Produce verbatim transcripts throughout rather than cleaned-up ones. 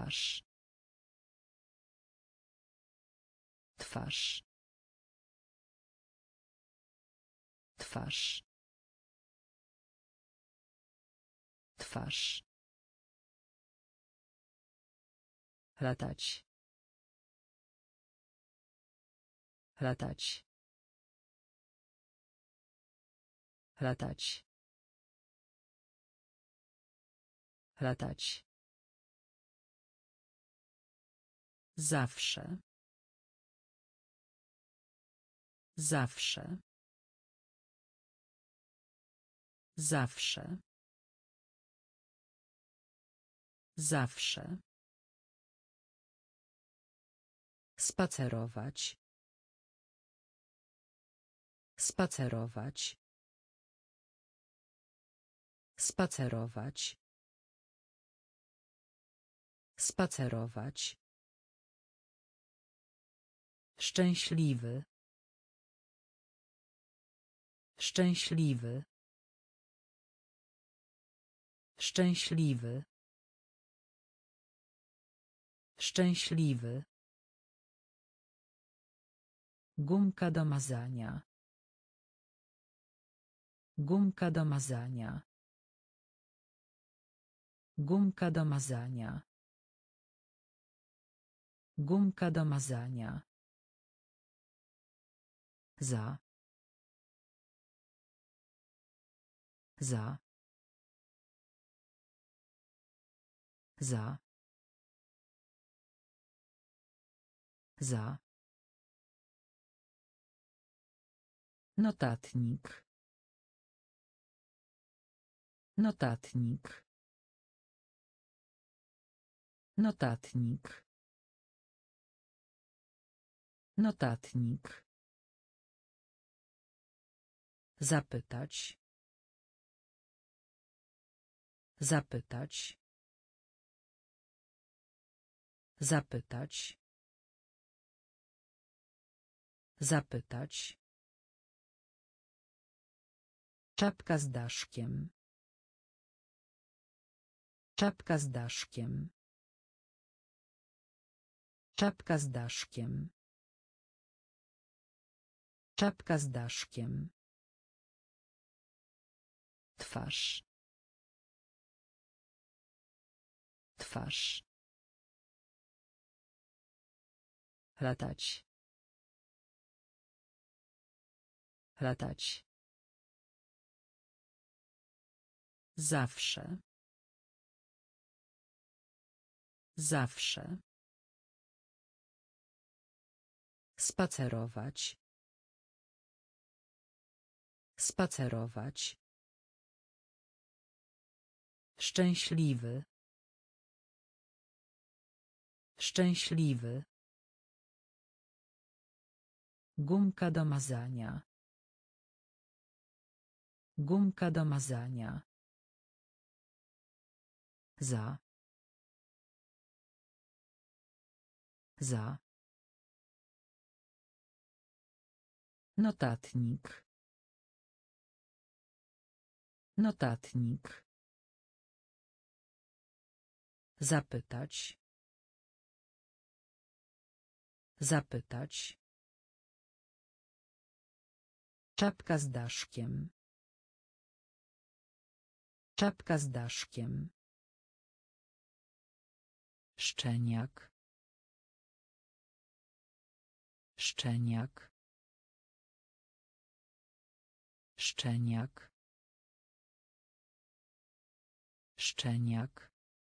Twarz. Twarz. Twarz. Twarz. Latać. Latać. Latać. Latać. Zawsze. Zawsze. Zawsze. Zawsze. Spacerować. Spacerować. Spacerować. Spacerować. Szczęśliwy. Szczęśliwy. Szczęśliwy. Szczęśliwy. Gumka do mazania. Gumka do mazania. Gumka do mazania. Gumka do mazania. Za. Za. Za. Za. Notatnik. Notatnik. Notatnik. Notatnik. Zapytać. Zapytać. Zapytać. Zapytać. Czapka z daszkiem. Czapka z daszkiem. Czapka z daszkiem. Czapka z daszkiem. Twarz. Twarz. Latać. Latać. Zawsze. Zawsze. Spacerować. Spacerować. Szczęśliwy. Szczęśliwy. Gumka do mazania. Gumka do mazania. Za. Za. Notatnik. Notatnik. Zapytać. Zapytać. Czapka z daszkiem. Czapka z daszkiem. Szczeniak. Szczeniak. Szczeniak. Szczeniak.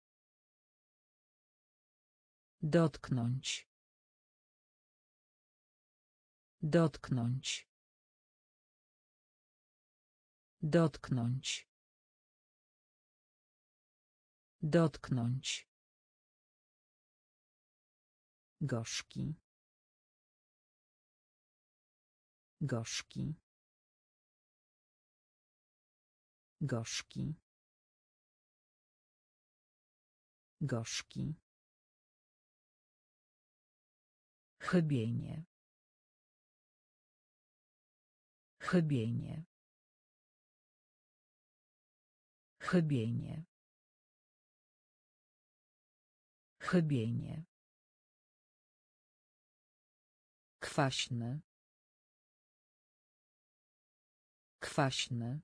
Dotknąć. Dotknąć. Dotknąć. Dotknąć. Gorzki. Gorzki. Gorzki. Gorzki. Chybienie. Chybienie. Chybienie. Chybienie. Kwaśny. Kwaśny.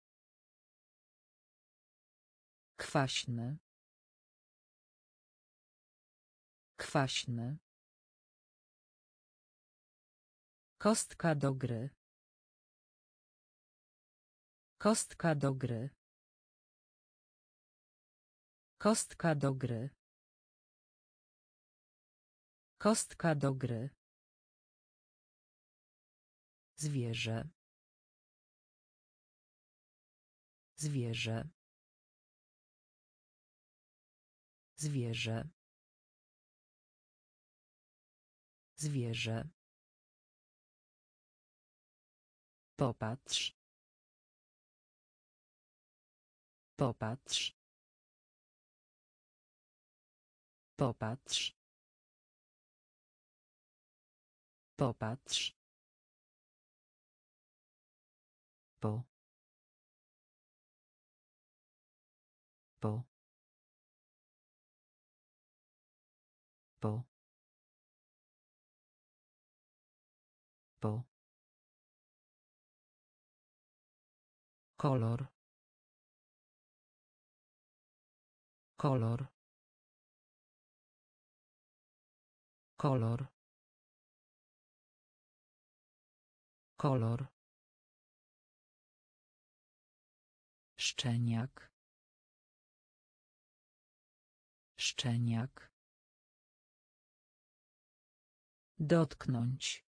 Kwaśny. Kwaśny. Kostka do gry. Kostka do gry. Kostka do gry. Kostka do gry. Zwierzę. Zwierzę. Zwierzę. Zwierzę. Popatrz. Popatrz. Popatrz. Popatrz. Po. Po. Po. Po. Kolor. Kolor. Kolor. Kolor. Szczeniak. Szczeniak. Dotknąć.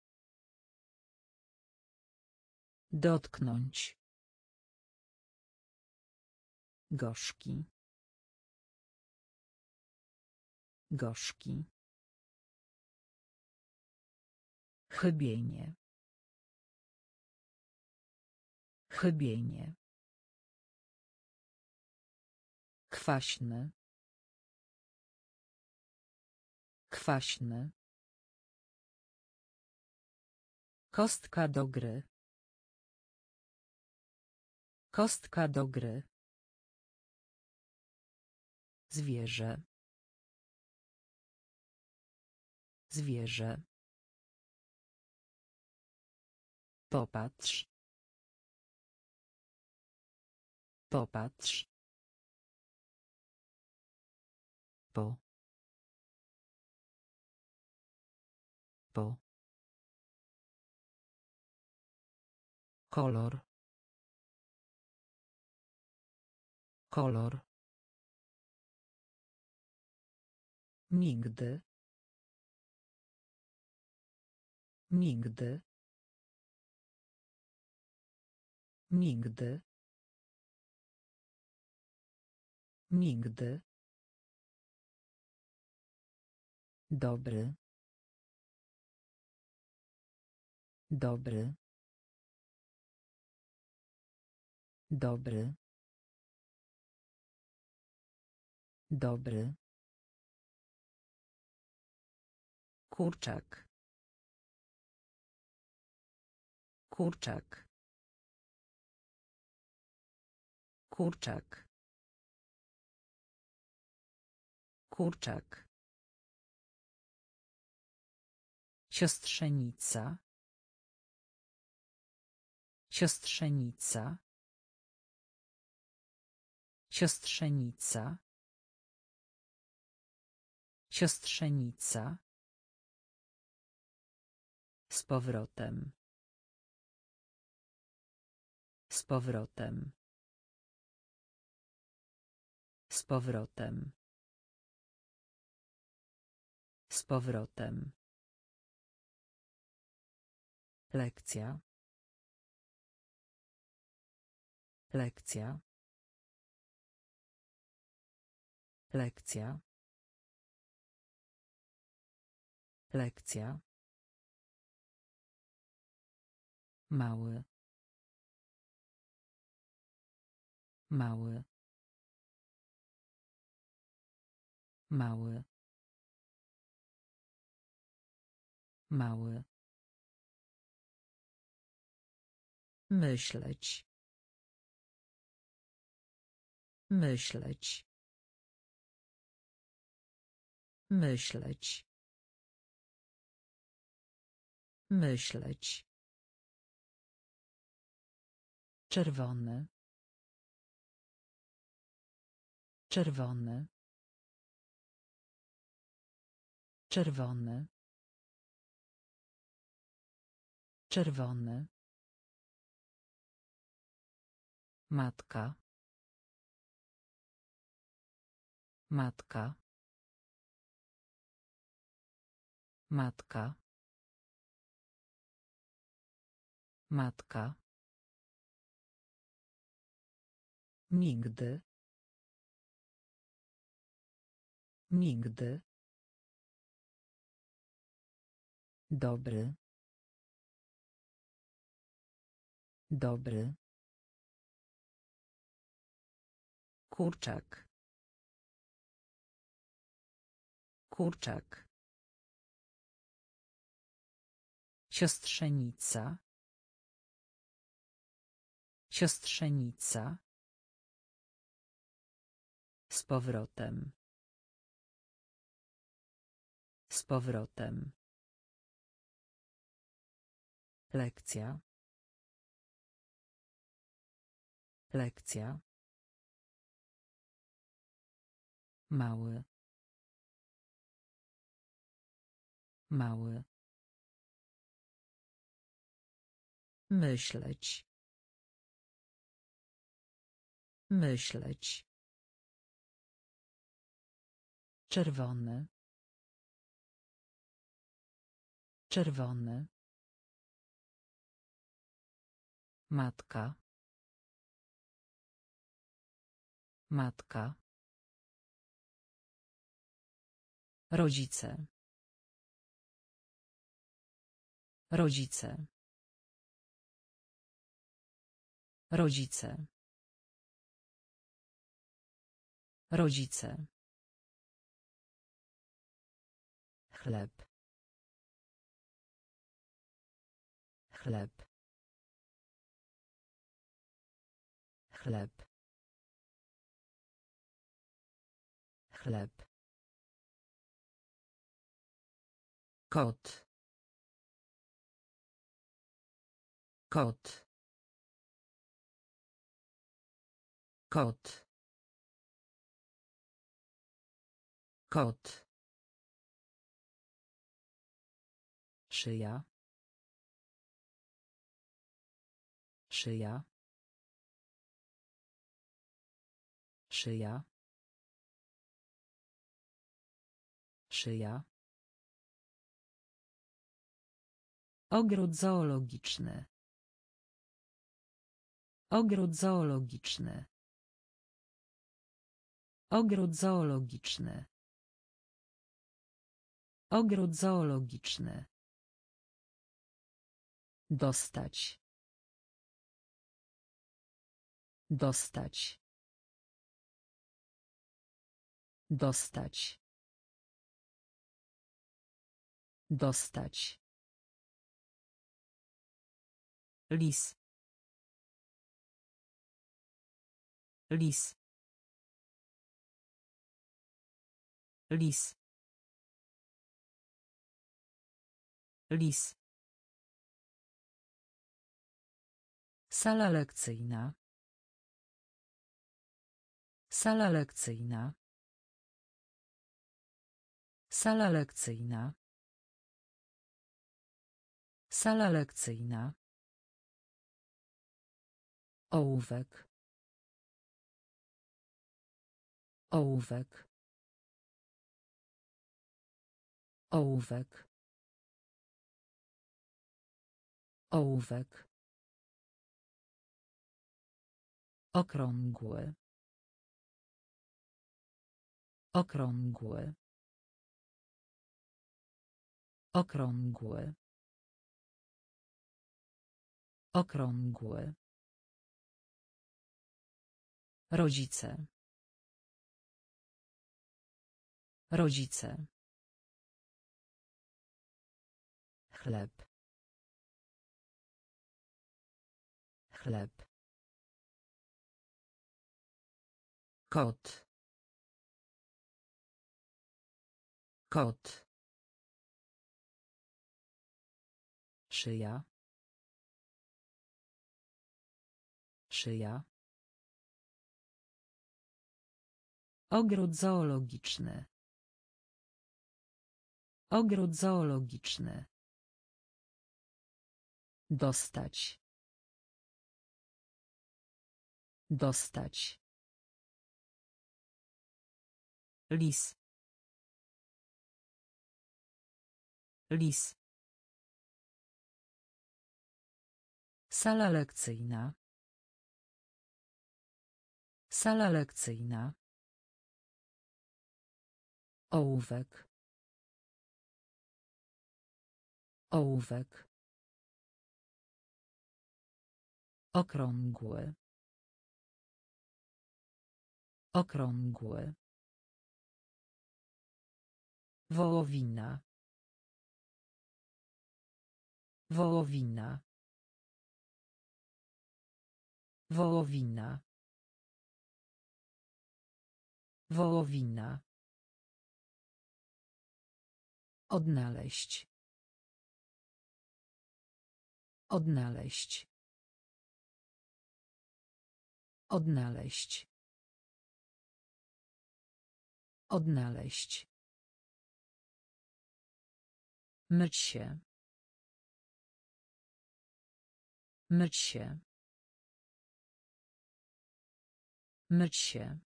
Dotknąć. Gorzki. Gorzki. Chybienie. Chybienie. Kwaśny. Kwaśny. Kostka do gry. Kostka do gry. Zwierzę. Zwierzę. Popatrz. Popatrz. Po. Po. Kolor. Kolor. Nigdy. Nigdy. Nigdy. Nigdy. Dobry. Dobry. Dobry. Dobry. Kurczak. Kurczak. Kurczak. Kurczak. Siostrzenica. Siostrzenica. Siostrzenica. Siostrzenica. Z powrotem. Z powrotem. Z powrotem. Z powrotem. Lekcja. Lekcja. Lekcja. Lekcja. Mały. Mały. Mały. Mały. Myśleć. Myśleć. Myśleć. Myśleć. Czerwony. Czerwony. Czerwony. Czerwony. Matka. Matka. Matka. Matka. Nigdy. Nigdy. Dobry. Dobry. Kurczak. Kurczak. Siostrzenica. Siostrzenica. Z powrotem. Z powrotem. Lekcja. Lekcja. Mały. Mały. Myśleć. Myśleć. Czerwony. Czerwony. Matka. Matka. Rodzice. Rodzice. Rodzice. Rodzice. Chleb. Chleb. Chleb. Chleb. Kot. Kot. Kot. Kot. Szyja. Szyja. Szyja. Szyja. Ogród zoologiczny. Ogród zoologiczny. Ogród zoologiczny. Ogród zoologiczny. Dostać. Dostać. Dostać. Dostać. Lis. Lis. Lis. Lis. Sala lekcyjna. Sala lekcyjna. Sala lekcyjna. Sala lekcyjna. Ołówek. Ołówek. Ołówek. Ołówek. Okrągły. Okrągły. Okrągły. Okrągły. Rodzice. Rodzice. Chleb. Chleb. Kot. Kot. Szyja. Szyja. Ogród zoologiczny. Ogród zoologiczny. Dostać. Dostać. Lis. Lis. Sala lekcyjna. Sala lekcyjna. Ołówek. Ołówek. Okrągły. Okrągły. Wołowina. Wołowina. Wołowina. Wołowina. Odnaleźć. Odnaleźć. Odnaleźć. Odnaleźć. Myć się. Myć się. Myć się.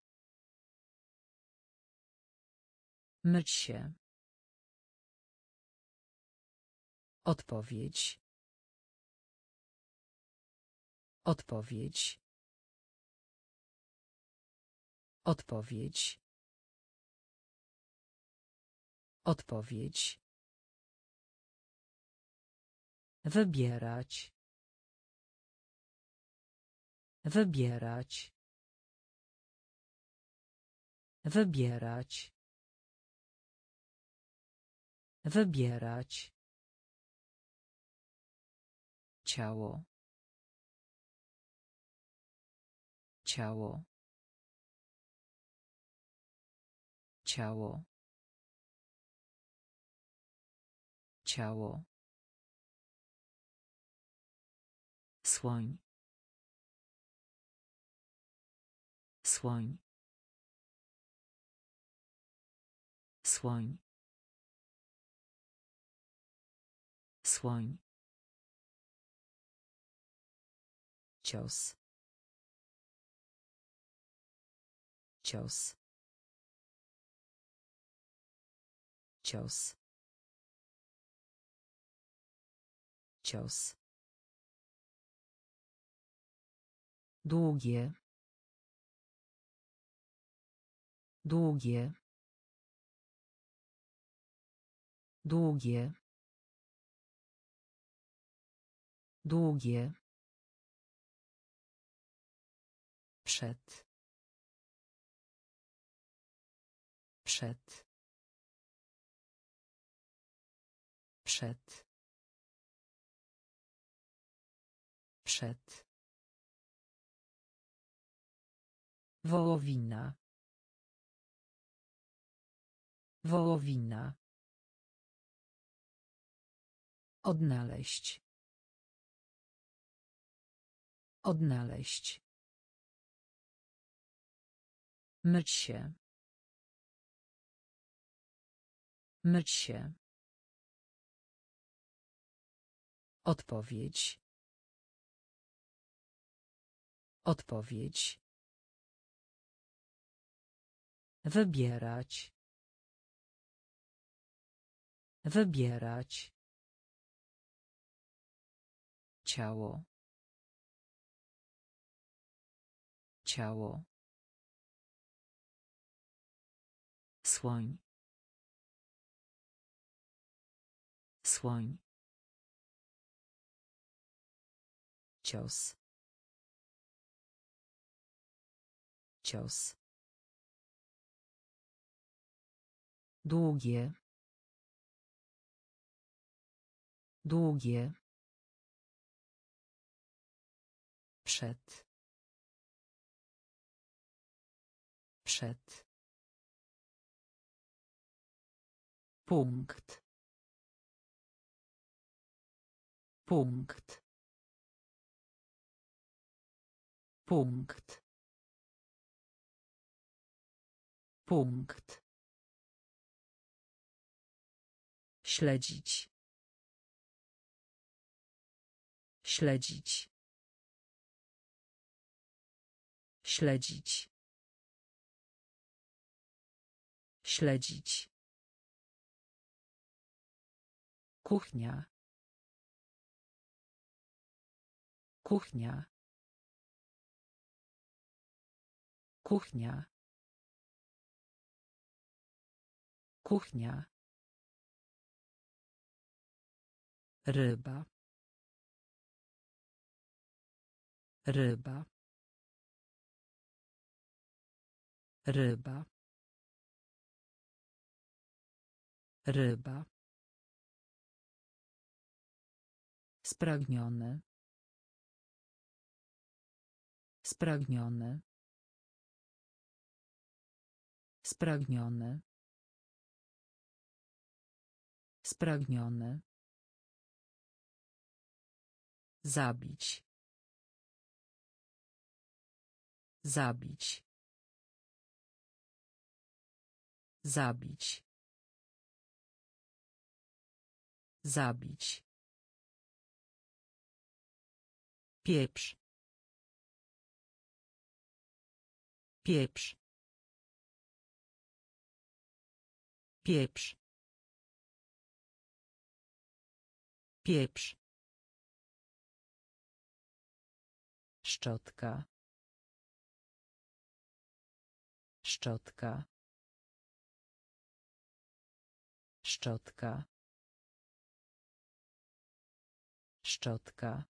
Myć się. Odpowiedź. Odpowiedź. Odpowiedź. Odpowiedź. Wybierać. Wybierać. Wybierać. Wybierać. Ciało. Ciało. Ciało. Ciało. Słoń. Słoń. Słoń. Słoń. Cios. Cios. Cios. Cios. Długie. Długie. Długie. Długie. Przed. Przed. Przed. Przed. Wołowina. Wołowina. Odnaleźć. Odnaleźć. Myć się. Myć się. Odpowiedź. Odpowiedź. Wybierać. Wybierać. Ciało. Ciało. Słoń. Słoń. Cios. Cios. Długie. Długie. Przed. Przed. Punkt. Punkt. Punkt. Punkt. Śledzić. Śledzić. Śledzić. Śledzić. Kuchnia. Kuchnia. Kuchnia. Kuchnia. Ryba. Ryba. Ryba. Ryba. Spragniony. Spragniony. Spragniony. Spragniony. Zabić. Zabić. Zabić. Zabić. Pieprz. Pieprz. Pieprz. Pieprz. Szczotka. Szczotka. Szczotka. Szczotka.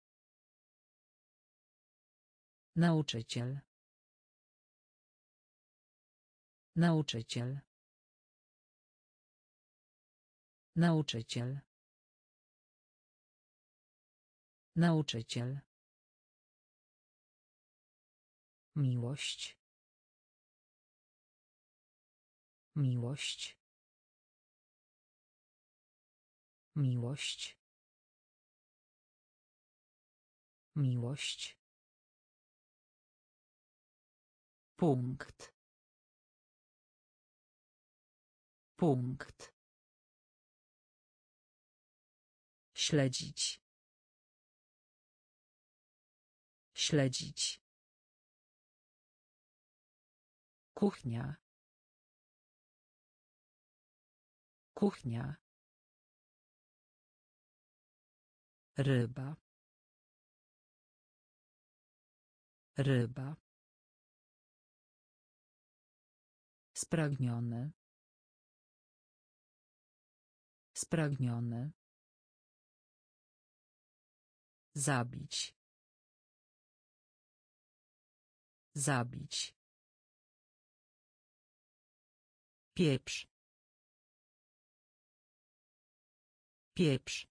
Nauczyciel. Nauczyciel. Nauczyciel. Nauczyciel. Miłość. Miłość. Miłość. Miłość. Punkt. Punkt. Śledzić. Śledzić. Kuchnia. Kuchnia. Ryba. Ryba. Spragniony. Spragniony. Zabić. Zabić. Pieprz. Pieprz.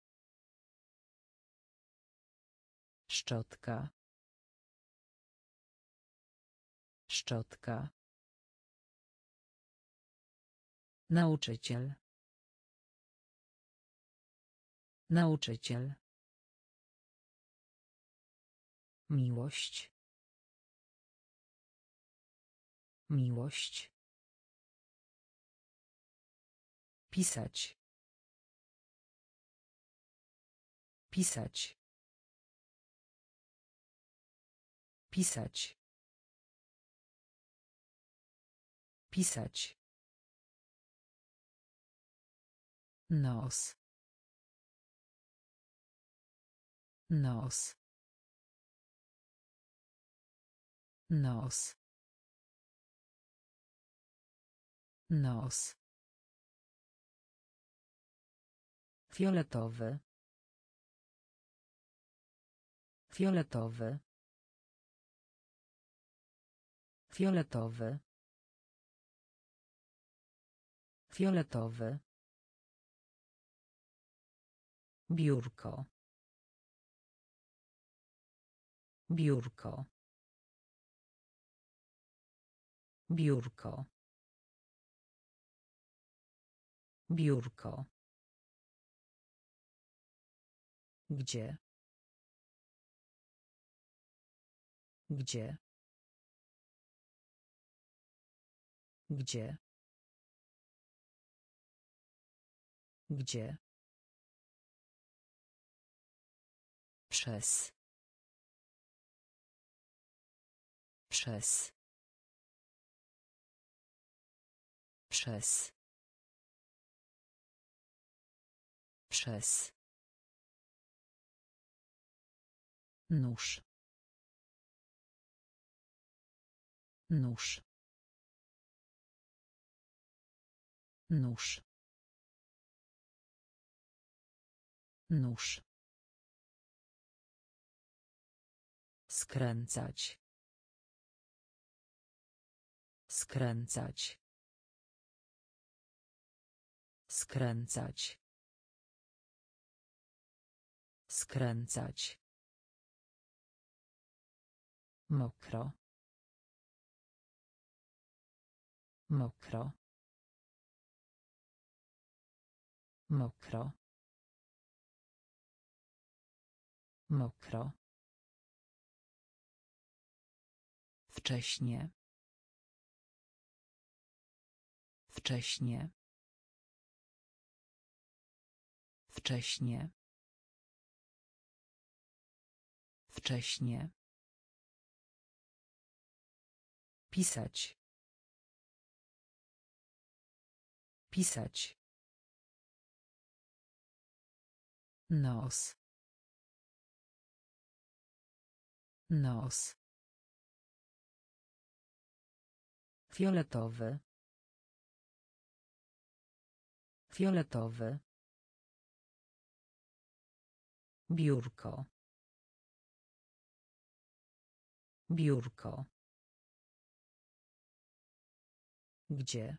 Szczotka. Szczotka. Nauczyciel. Nauczyciel. Miłość. Miłość. Pisać. Pisać. Pisać. Pisać. Nos. Nos. Nos. Nos. Fioletowy. Fioletowy. Fioletowy. Fioletowy. Biurko. Biurko. Biurko. Biurko. Gdzie? Gdzie? Gdzie? Gdzie? Przez. Przez. Przez. Przez. Nóż. Nóż. Nóż. Nóż. Skręcać. Skręcać. Skręcać. Skręcać. Mokro. Mokro. Mokro. Mokro. Wcześnie. Wcześnie. Wcześnie. Wcześnie. Pisać. Pisać. Nos. Nos. Fioletowy. Fioletowy. Biurko. Biurko. Gdzie?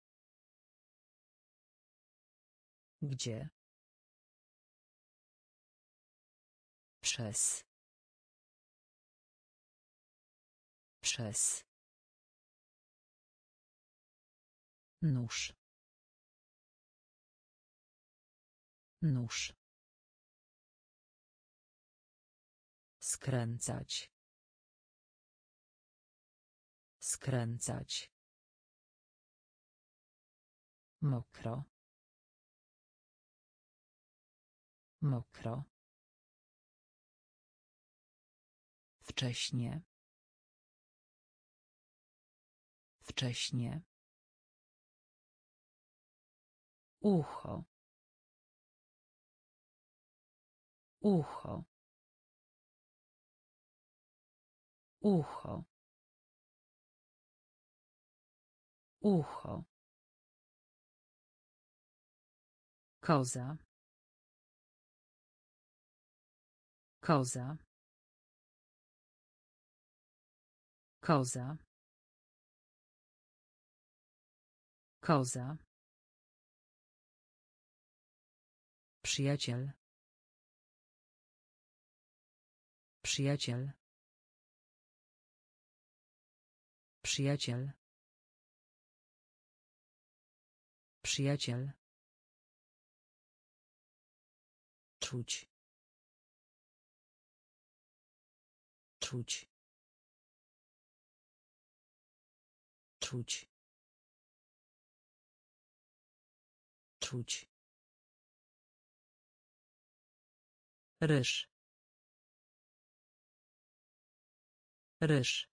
Gdzie? Przez. Przez. Nóż. Nóż. Skręcać. Skręcać. Mokro. Mokro. Wcześnie. Wcześnie. Ucho. Ucho. Ucho. Ucho. Koza. Koza. Koza. Koza. Przyjaciel. Przyjaciel. Przyjaciel. Przyjaciel. Czuć. Czuć. Czuć. Czuć. Ryż. Ryż.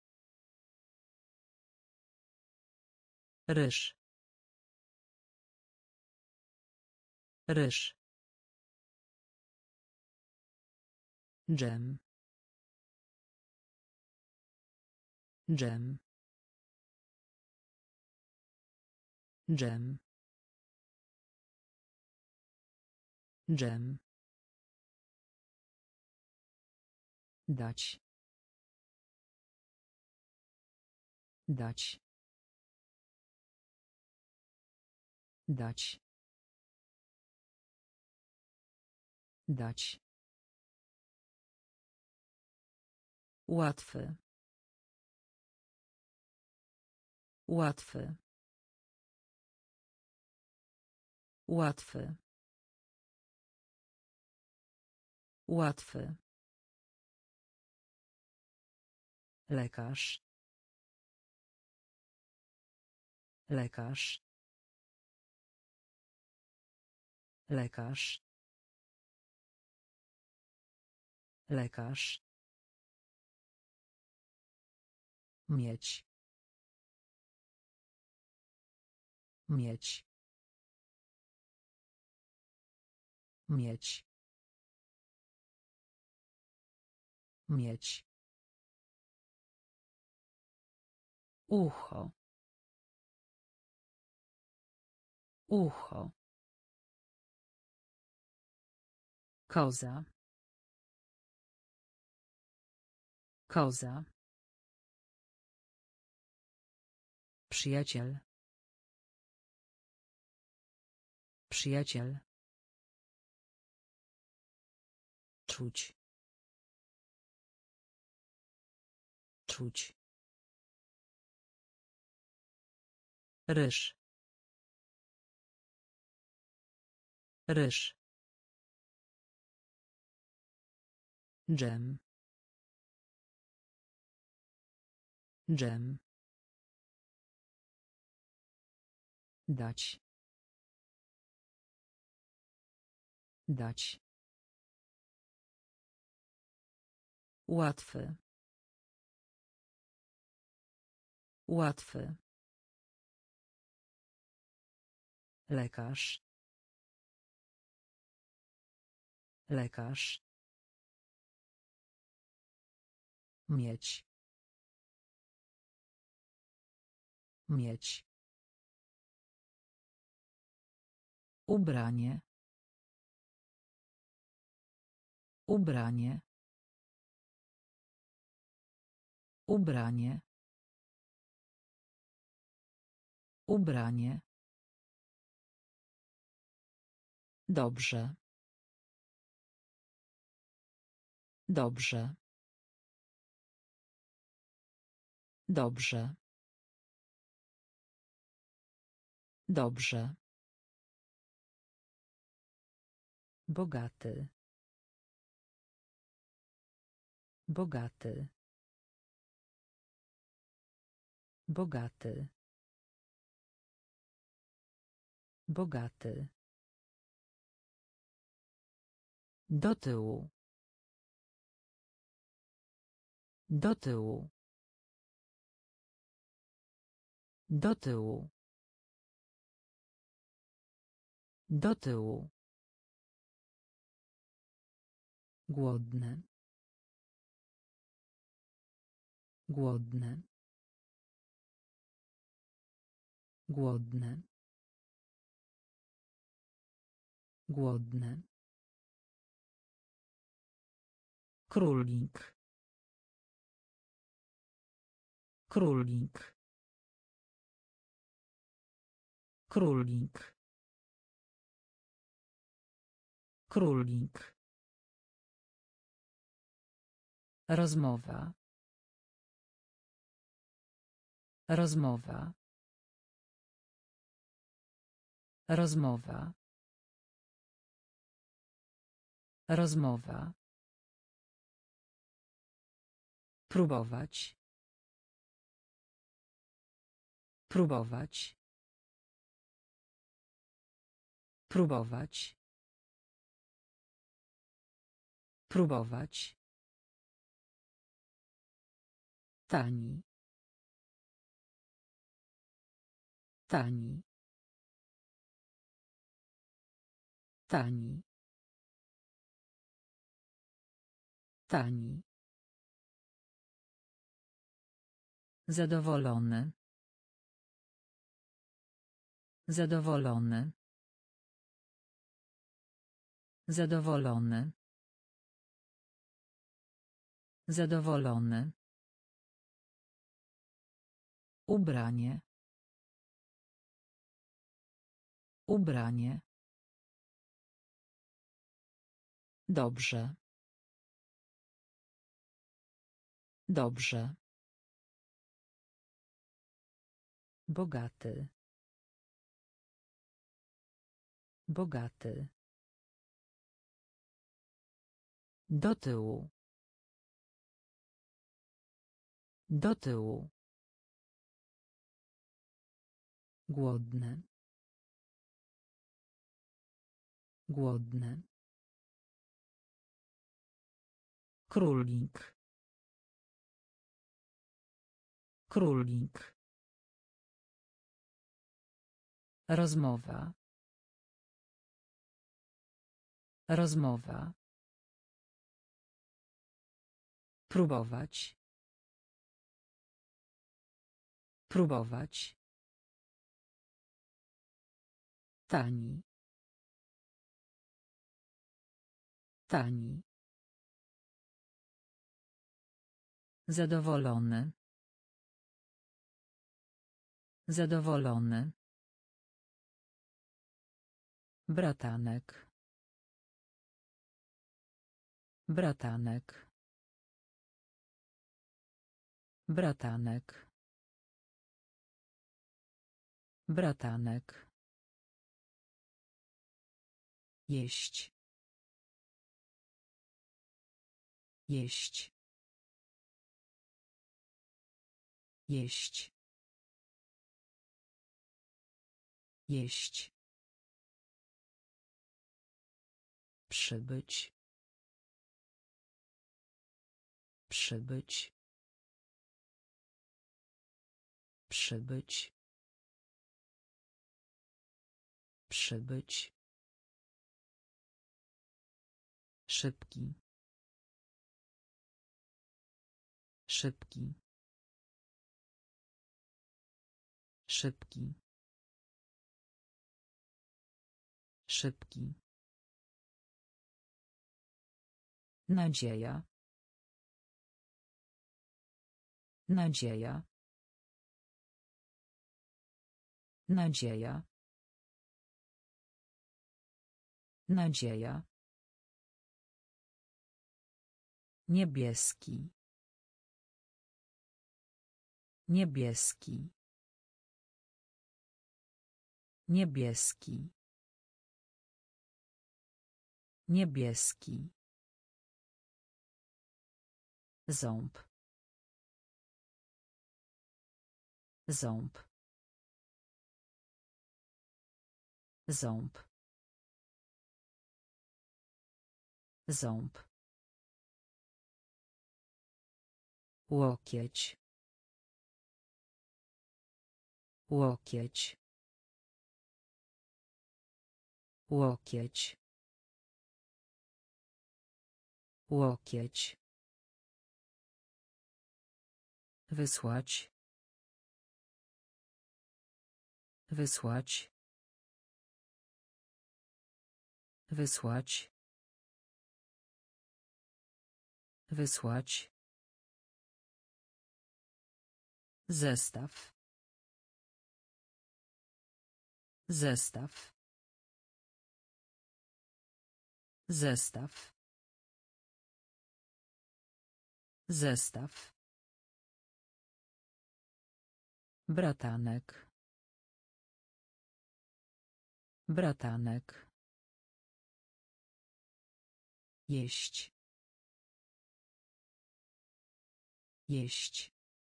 Ryż. Ryż. Dżem. Dżem. Dżem. Dżem. Dać. Dać. Dać. Dać. Łatwy. Łatwy. Łatwy. Łatwy. Lekarz. Lekarz. Lekarz. Lekarz. Mieć. Mieć. Mieć. Mieć. Ucho. Ucho. Koza. Koza. Przyjaciel. Przyjaciel. Czuć. Czuć. Ryż. Ryż. Dżem. Dżem. Dać. Dać. Łatwy. Łatwy. Lekarz. Lekarz. Mieć. Mieć. Ubranie. Ubranie. Ubranie. Ubranie. Dobrze. Dobrze. Dobrze. Dobrze. Bogaty. Bogaty. Bogaty. Bogaty. Do tyłu. Do tyłu. Do tyłu. Do tyłu. Głodny. Głodny. Głodny. Głodny. Królik. Królik. Królik. Królik. Rozmowa. Rozmowa. Rozmowa. Rozmowa. Próbować. Próbować. Próbować. Próbować. Tani. Tani. Tani. Tani. Zadowolony. Zadowolony. Zadowolony. Zadowolony. Ubranie. Ubranie. Dobrze. Dobrze. Bogaty. Bogaty. Do tyłu. Do tyłu. Głodny. Głodny. Królik. Królik. Rozmowa. Rozmowa. Próbować. Próbować. Tani. Tani. Zadowolony. Zadowolony. Bratanek. Bratanek. Bratanek. Bratanek. Jeść. Jeść. Jeść. Jeść. Przybyć. Przybyć. Przybyć. Przybyć. Szybki. Szybki. Szybki. Szybki. Nadzieja. Nadzieja. Nadzieja. Nadzieja. Niebieski. Niebieski. Niebieski. Niebieski. Ząb. Ząb. Ząb. Ząb. Łokieć. Łokieć. Łokieć. Łokieć. Wysłać. Wysłać. Wysłać. Wysłać. Zestaw. Zestaw. Zestaw. Zestaw. Bratanek. Bratanek. Jeść. Jeść.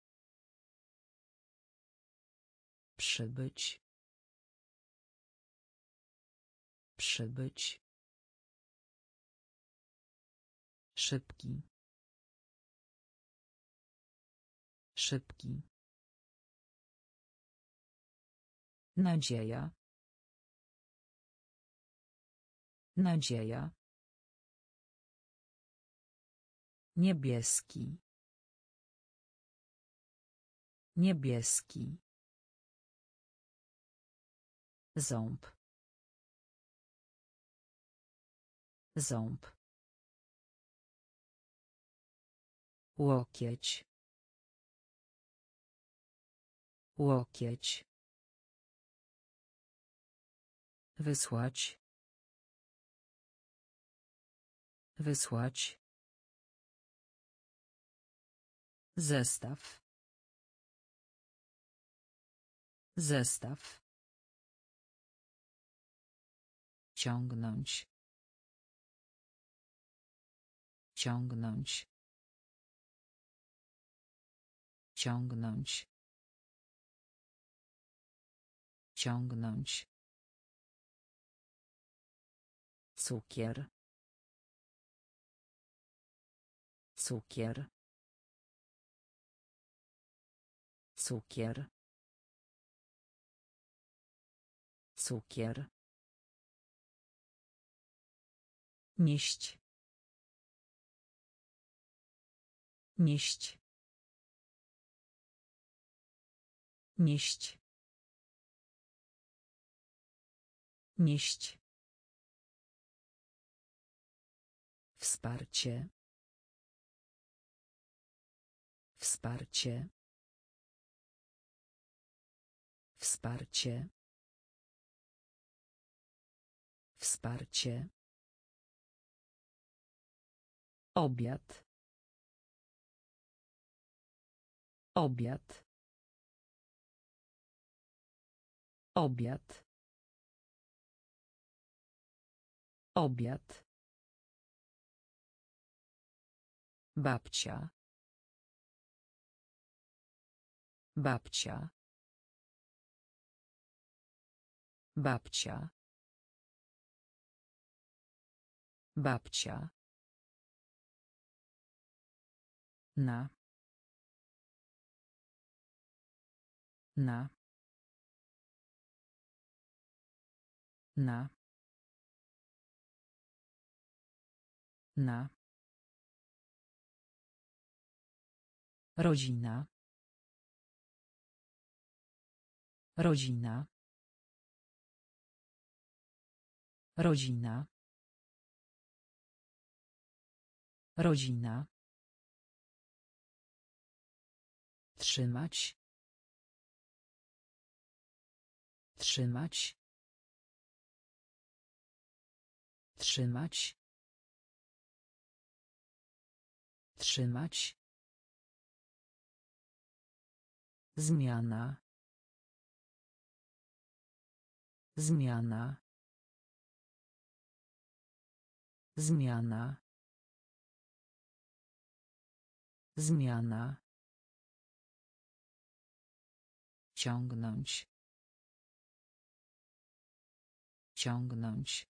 Przybyć. Przybyć. Szybki. Szybki. Nadzieja. Nadzieja. Niebieski. Niebieski. Ząb. Ząb. Łokieć. Łokieć. Wysłać. Wysłać. Zestaw. Zestaw. ciągnąć, ciągnąć, ciągnąć, ciągnąć, cukier, cukier, cukier, cukier, nieść, nieść, nieść, nieść, wsparcie, wsparcie, wsparcie, wsparcie, obiad, obiad, obiad, obiad, babcia, babcia, babcia, babcia, na, na, na, na, rodzina, rodzina, rodzina, rodzina, trzymać, trzymać, trzymać, trzymać, zmiana, zmiana, zmiana, zmiana, ciągnąć, ciągnąć,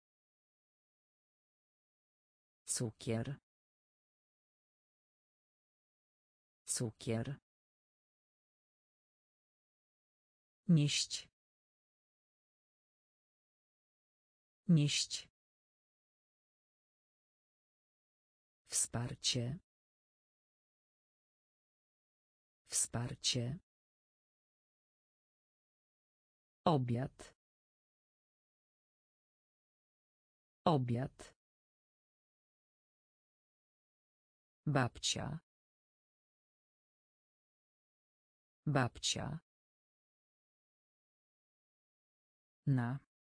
cukier, cukier, nieść, nieść, wsparcie, wsparcie, obiad, obiad, babcia, babcia, na,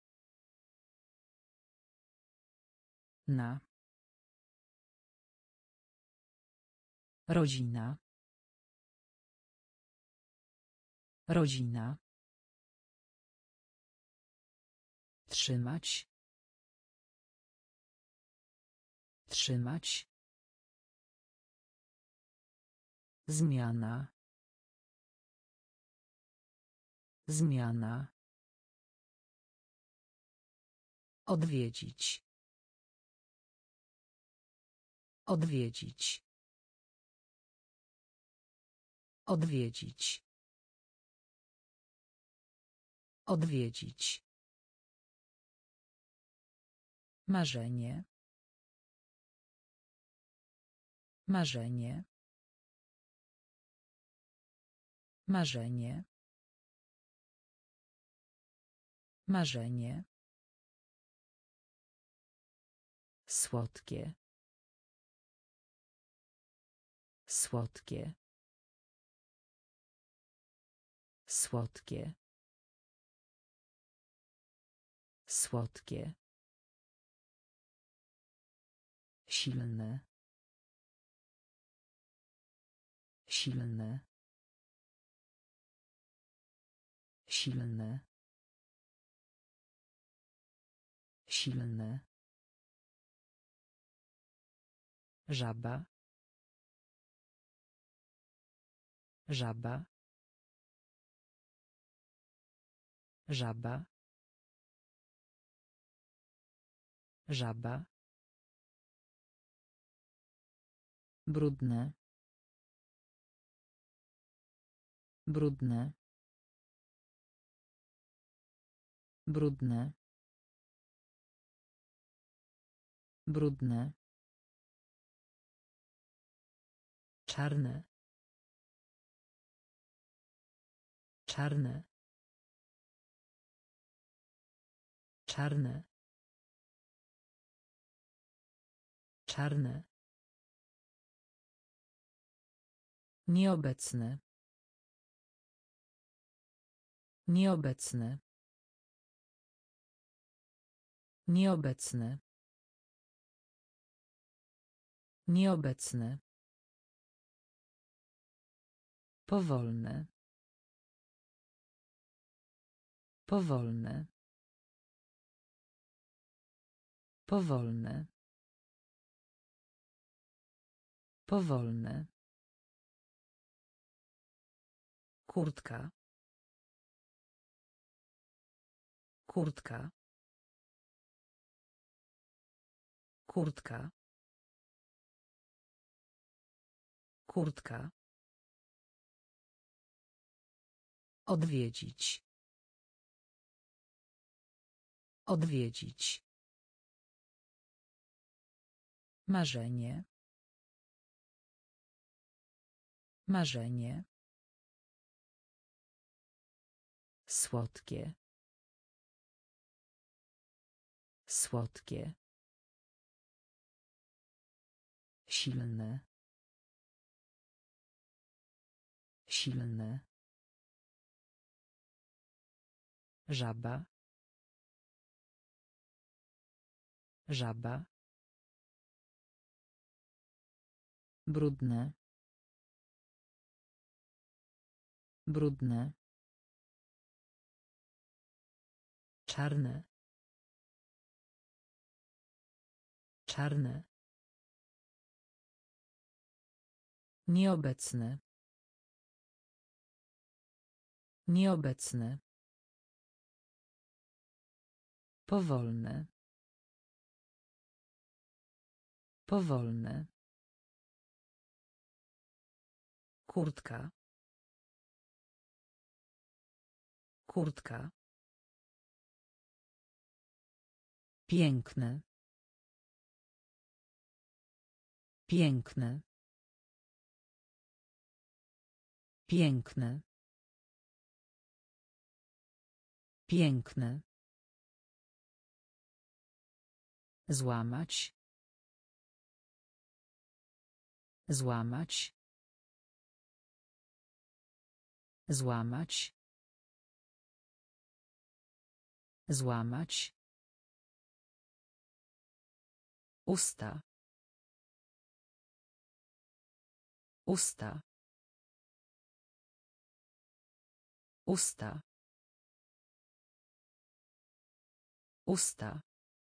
na, rodzina, rodzina, trzymać, trzymać, zmiana, zmiana, odwiedzić, odwiedzić, odwiedzić, odwiedzić, marzenie, marzenie, marzenie, marzenie, słodkie, słodkie, słodkie, słodkie, silny, silny, silny, Silny. Żaba. Żaba. Żaba. Żaba. Brudne. Brudne. Brudne. Brudne. Czarne. Czarne. Czarne. Czarne. Nieobecny. Nieobecny. Nieobecny. Nieobecny. Powolne. Powolne. Powolne. Powolne. Kurtka. Kurtka. Kurtka. Kurtka. Odwiedzić. Odwiedzić. Marzenie. Marzenie. Słodkie. Słodkie. Silny. Silny. Żaba. Żaba. Brudne. Brudne. Czarne. Czarne. Nieobecny. Nieobecny. Powolne. Powolne. Kurtka. Kurtka. Piękny. Piękny. Piękny. Piękny. Złamać. Złamać. Złamać. Złamać. Usta. Usta. Usta. Usta.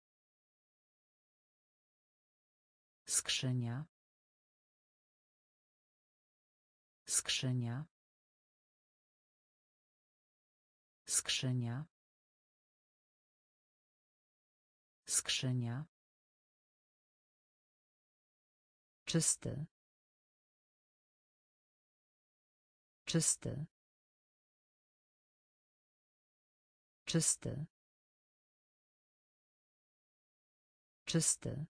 Skrzynia. Skrzynia. Skrzynia. Skrzynia. Czysty. Czysty. Czysty. Czysty.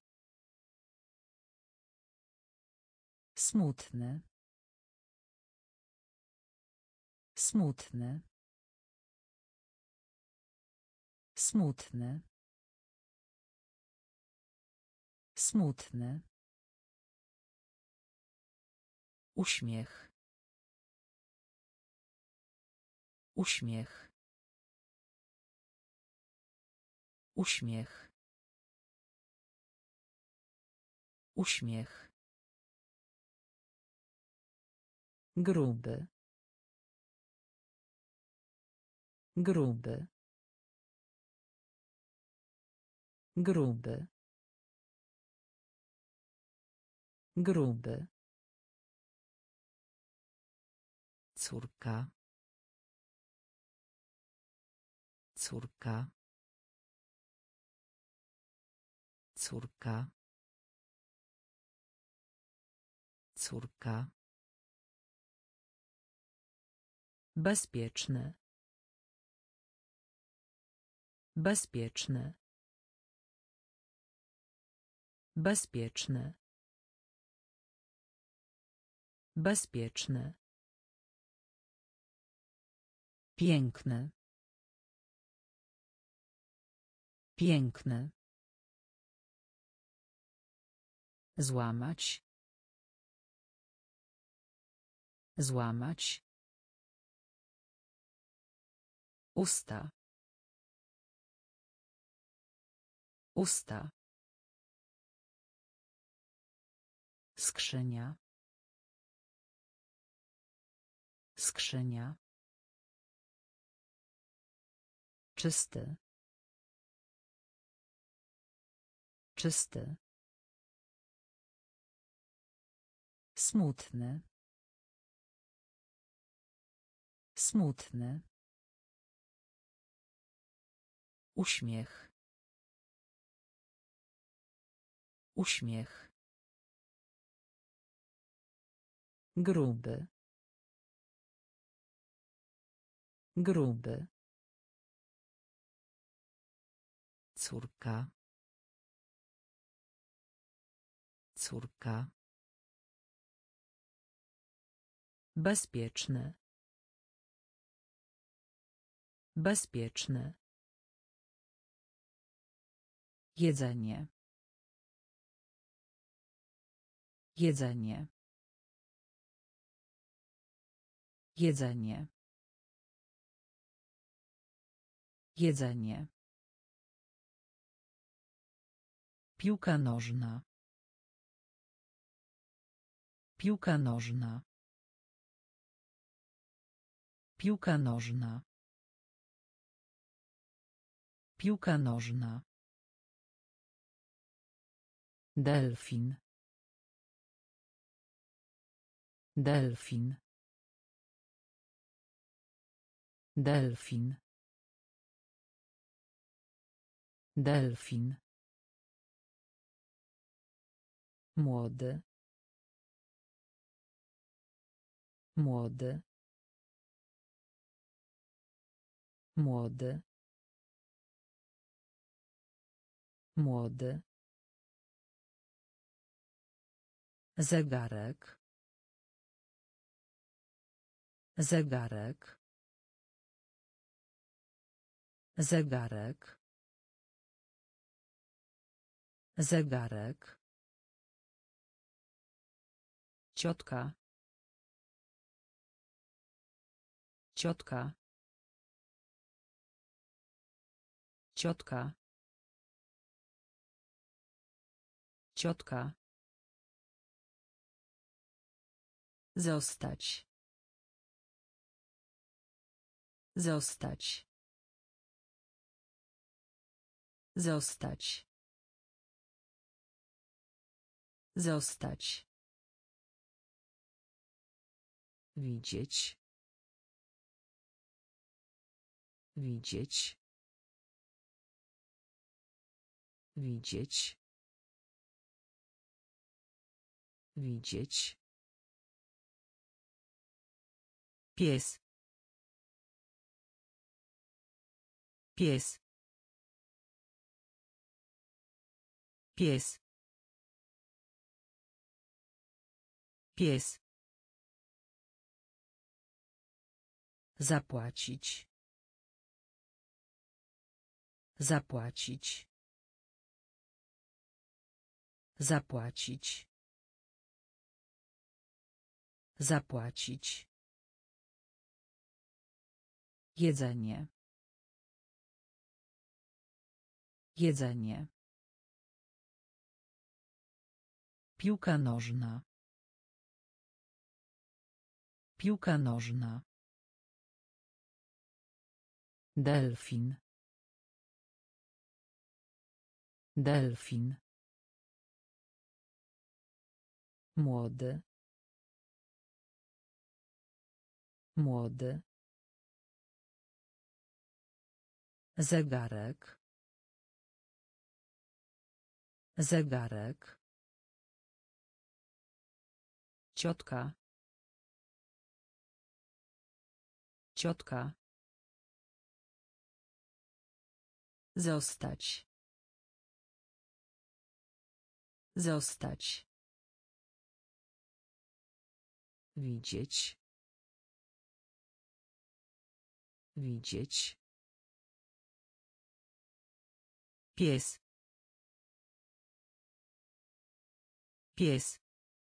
Smutny. Smutny. Smutny. Smutny. Uśmiech. Uśmiech. Uśmiech. Uśmiech. Gruby. Gruby. Gruby. Gruby. Córka. Córka. Córka. Córka. Bezpieczny. Bezpieczny. Bezpieczny. Bezpieczny. Piękny. Piękny. Złamać. Złamać. Usta. Usta. Skrzynia. Skrzynia. Czysty. Czysty. Smutny. Smutny. Uśmiech. Uśmiech. Gruby. Gruby. Córka. Córka. Bezpieczny. Bezpieczny. Jedzenie. Jedzenie. Jedzenie. Jedzenie. Piłka nożna. Piłka nożna. Piłka nożna. Piłka nożna. Delfin. Delfin. Delfin. Delfin. Młody. Młody. Młody. Młody. Zegarek. Zegarek. Zegarek. Zegarek. Ciotka. Ciotka. Ciotka. Ciotka. Zostać. Zostać. Zostać. Zostać. Widzieć. Widzieć. Widzieć. Widzieć. Pies. Pies. Pies. Pies. Zapłacić. Zapłacić. Zapłacić. Zapłacić. Jedzenie. Jedzenie. Piłka nożna. Piłka nożna. Delfin. Delfin. Młody. Młody. Zegarek. Zegarek. Ciotka. Ciotka. Zostać. Zostać. Widzieć. Widzieć. Pies. Pies.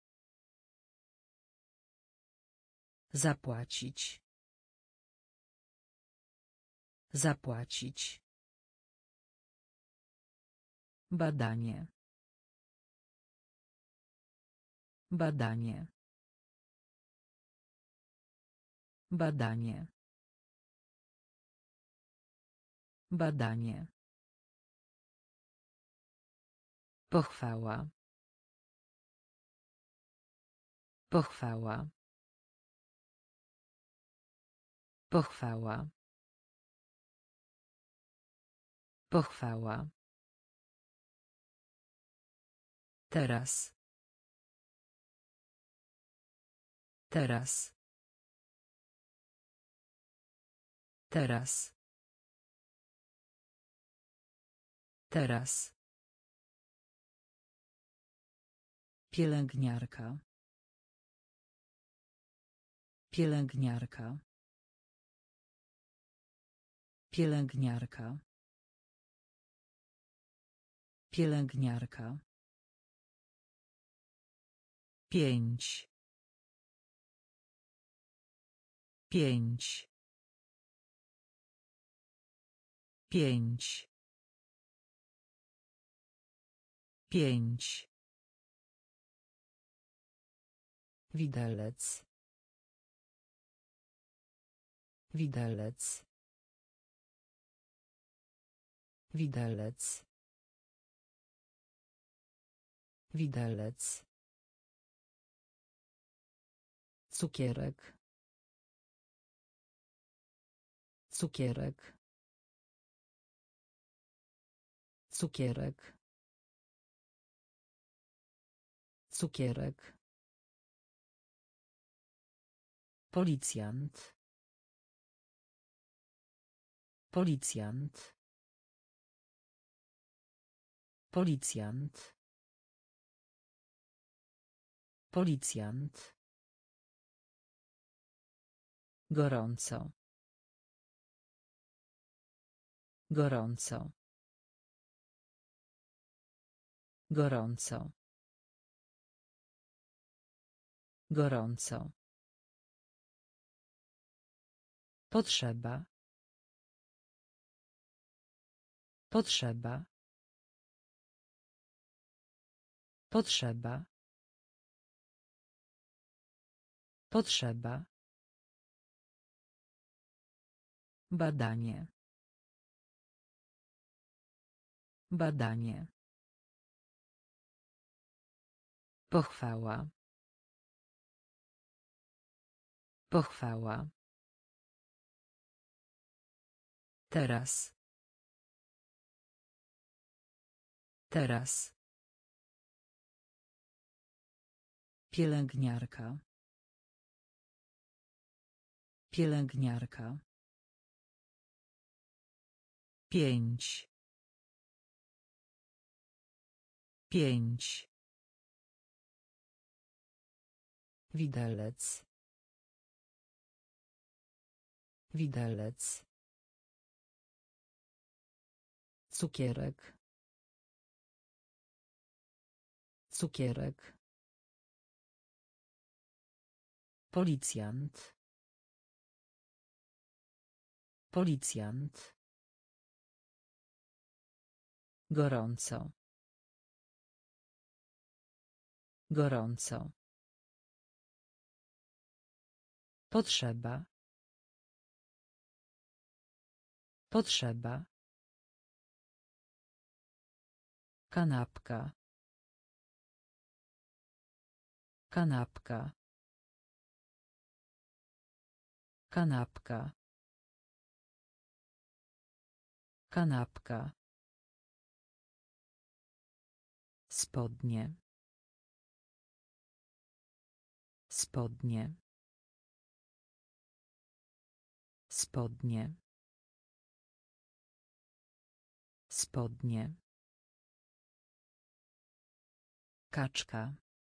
Zapłacić. Zapłacić. Badanie. Badanie. Badanie. Badanie. Pochwała. Pochwała. Pochwała. Pochwała. Teraz. Teraz. Teraz. Teraz. Pielęgniarka. Pielęgniarka. Pielęgniarka. Pielęgniarka. Pięć. Pięć. Pięć. Pięć. Widelec. Widelec. Widelec. Widelec. Cukierek. Cukierek. Cukierek. Cukierek. Policjant. Policjant. Policjant. Policjant. Gorąco. Gorąco. Gorąco. Gorąco. Potrzeba. Potrzeba. Potrzeba. Potrzeba. Badanie. Badanie. Pochwała. Pochwała. Teraz. Teraz. Pielęgniarka. Pielęgniarka. Pięć. Pięć. Widelec. Widelec. Cukierek. Cukierek. Policjant. Policjant. Gorąco. Gorąco. Potrzeba. Potrzeba. Kanapka. Kanapka. Kanapka. Kanapka. Spodnie. Spodnie. Spodnie. Spodnie. Kaczka.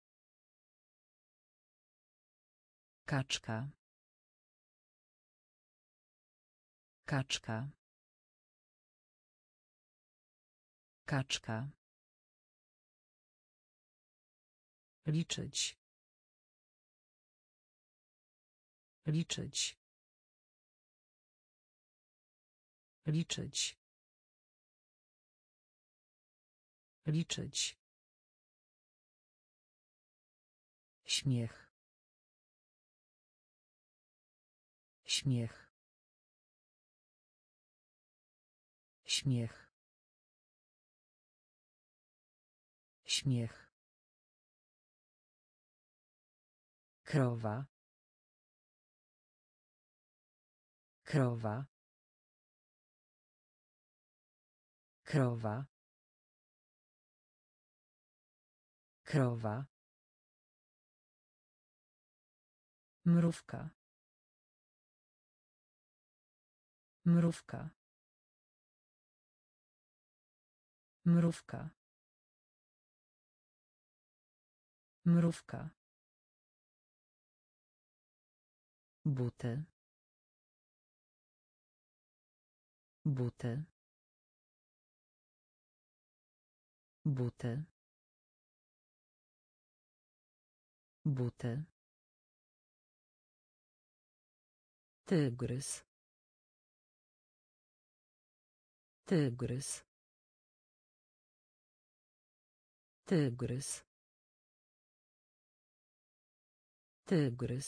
Kaczka. Kaczka. Kaczka. Liczyć. Liczyć. Liczyć. Liczyć. Śmiech. Śmiech. Śmiech. Śmiech. Krowa. Krowa. Krowa. Krowa. Mrówka. Mrówka. Mrówka. Mrówka. Buty. Buty. Buty. Buty. Tygrys. Tygrys. Tygrys. Tygrys.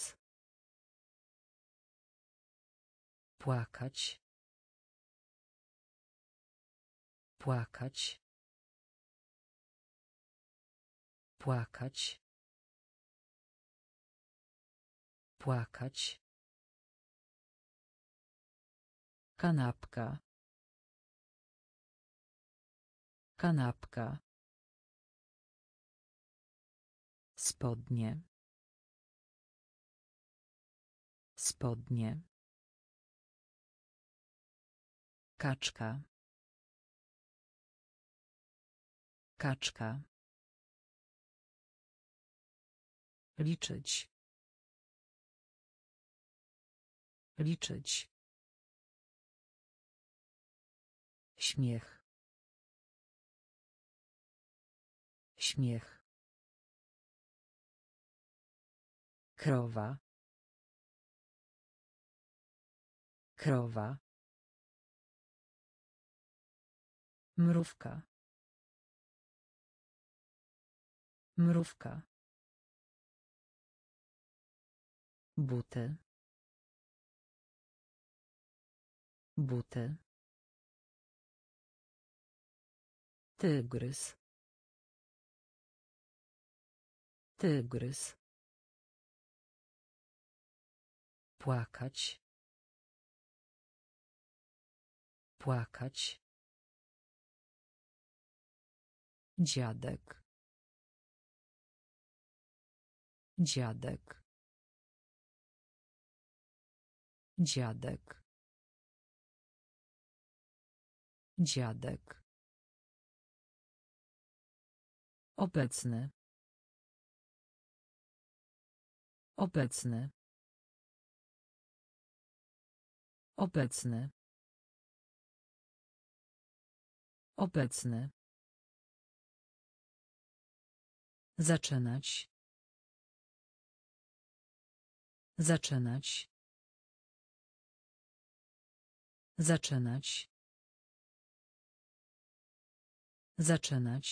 Płakać. Płakać. Płakać. Płakać. Kanapka. Kanapka. Spodnie. Spodnie. Kaczka. Kaczka. Liczyć. Liczyć. Śmiech. Śmiech. Krowa. Krowa. Mrówka. Mrówka. Buty. Buty. Tygrys. Tygrys. Płakać. Płakać. Dziadek. Dziadek. Dziadek. Dziadek. Obecny. Obecny. Obecny. Obecny. Zaczynać. Zaczynać. Zaczynać. Zaczynać.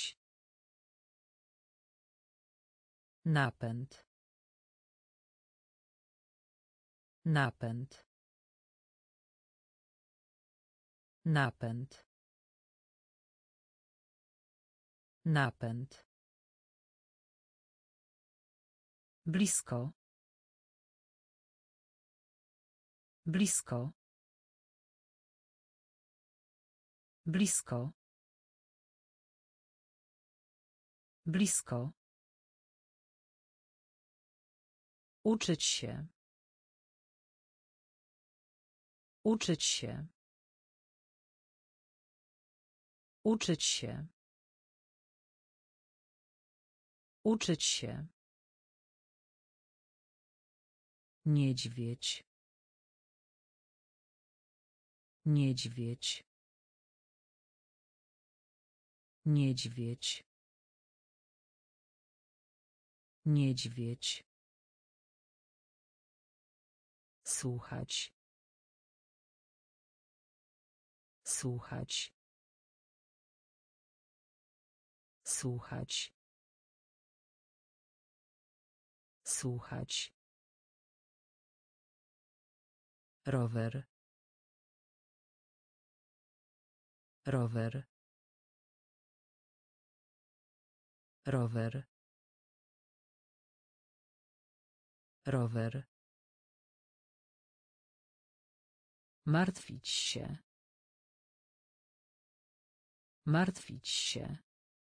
Napęd. Napęd. Napęd. Napęd. Blisko. Blisko. Blisko. Blisko. Uczyć się. Uczyć się. Uczyć się. Uczyć się. Niedźwiedź. Niedźwiedź. Niedźwiedź. Niedźwiedź. Słuchać. Słuchać. Słuchać. Słuchać. Rower. Rower. Rower. Rower. Martwić się. Martwić się.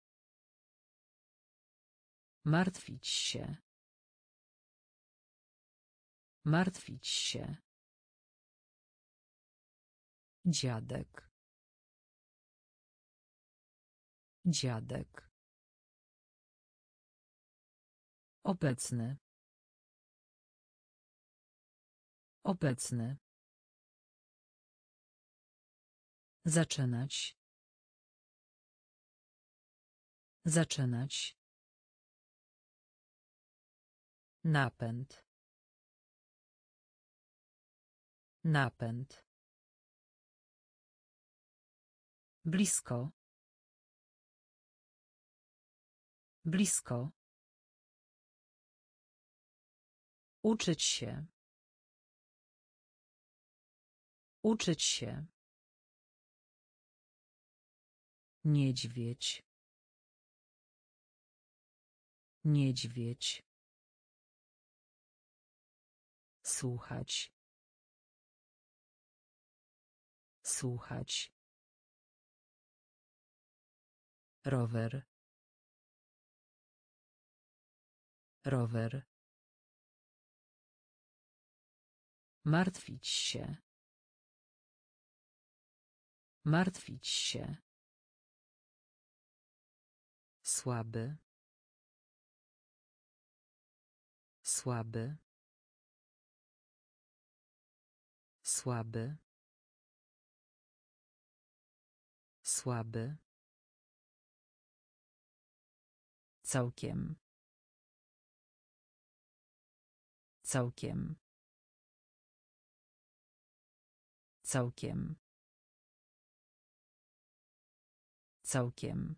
Martwić się. Martwić się. Dziadek. Dziadek. Obecny. Obecny. Zaczynać. Zaczynać. Napęd. Napęd. Blisko. Blisko. Uczyć się. Uczyć się. Niedźwiedź. Niedźwiedź. Słuchać. Słuchać. Rower. Rower. Martwić się. Martwić się. Słaby. Słaby. Słaby. Słaby. Całkiem. Całkiem. Całkiem. Całkiem.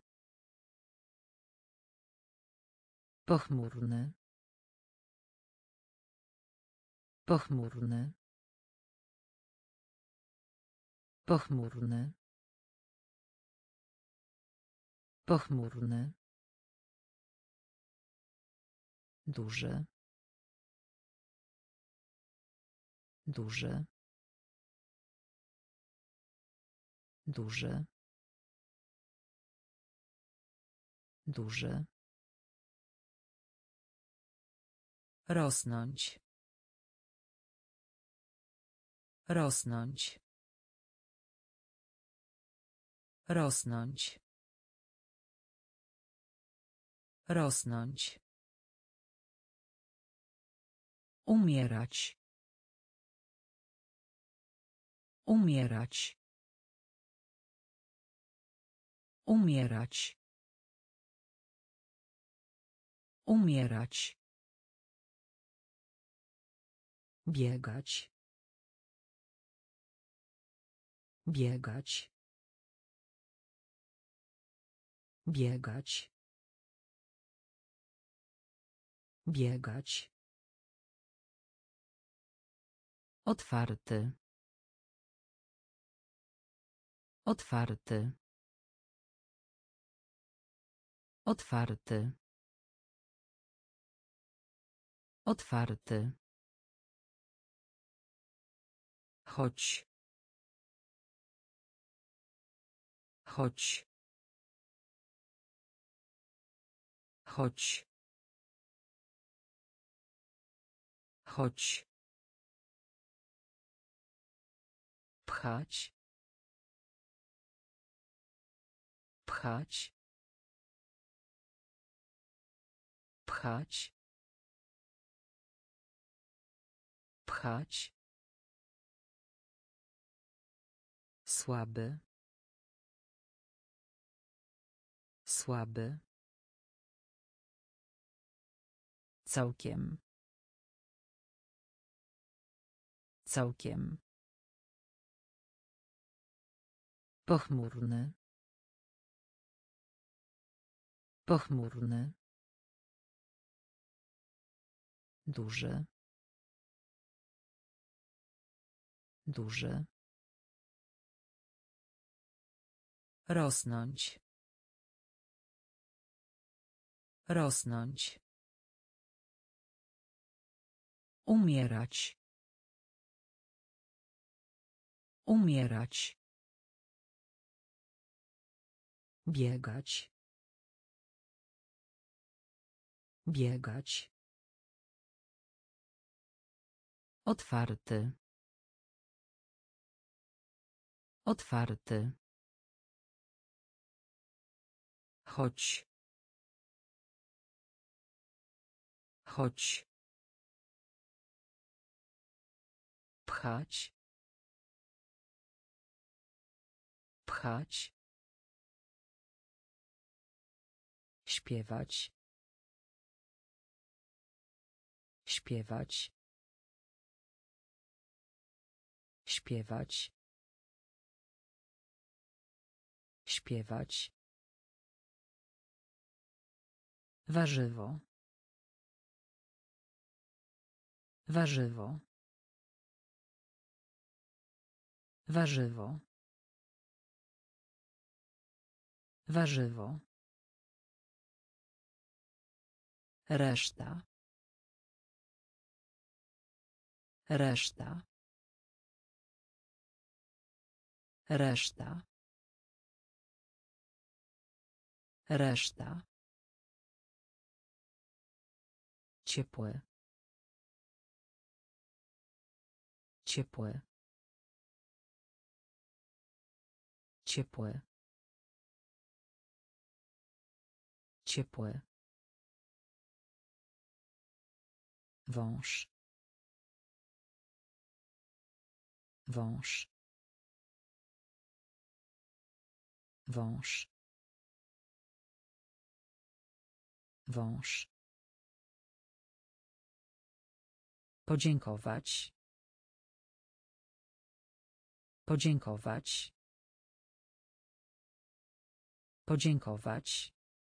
Pochmurny. Pochmurny. Pochmurny. Pochmurny. Duży. Duży. Duży. Duży. Rosnąć. Rosnąć. Rosnąć. Rosnąć. Umierać. Umierać. Umierać. Umierać. Biegać. Biegać. Biegać. Biegać. Otwarty. Otwarty. Otwarty. Otwarty. Chodź. Chodź. Chodź. Chodź. Pchać. Pchać. Pchać. Pchać. Słaby. Słaby. Całkiem. Całkiem. Pochmurny. Pochmurny. Duży. Duży. Rosnąć. Rosnąć. Umierać. Umierać. Biegać. Biegać. Otwarty. Otwarty. Chodź. Chodź. Pchać. Pchać. Śpiewać. Śpiewać. Śpiewać. Śpiewać. Warzywo. Warzywo. Warzywo. Warzywo. Reszta. Reszta. Reszta. Reszta. Ciepłe. Ciepłe. Ciepłe. Ciepłe. Wąż. Wąż. Wąż. Wąż. Podziękować. Podziękować. Podziękować.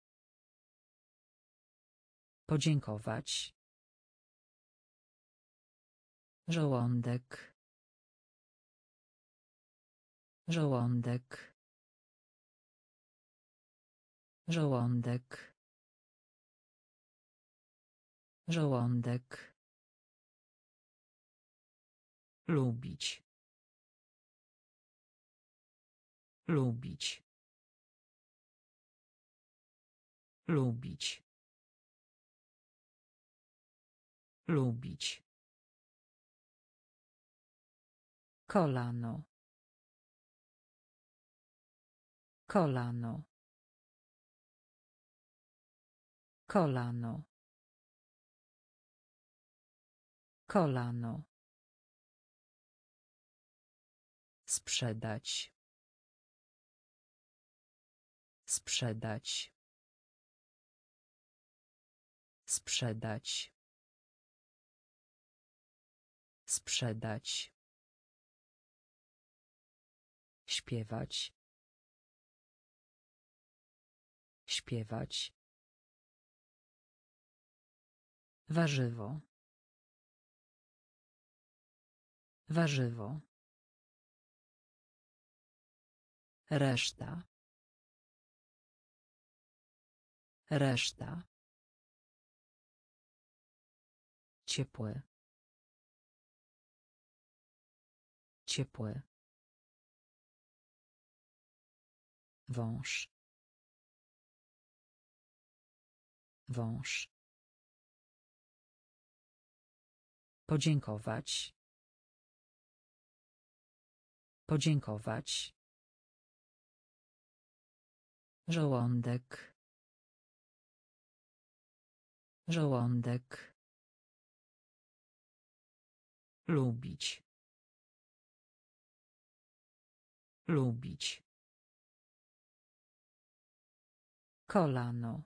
Podziękować. Żołądek. Żołądek. Żołądek. Żołądek. Lubić. Lubić. Lubić. Lubić. Kolano. Kolano. Kolano. Kolano. Sprzedać. Sprzedać. Sprzedać. Sprzedać. Śpiewać. Śpiewać. Warzywo. Warzywo. Reszta. Reszta. Ciepły. Ciepły. Wąż. Wąż. Podziękować. Podziękować. Żołądek. Żołądek. Lubić. Lubić. Kolano.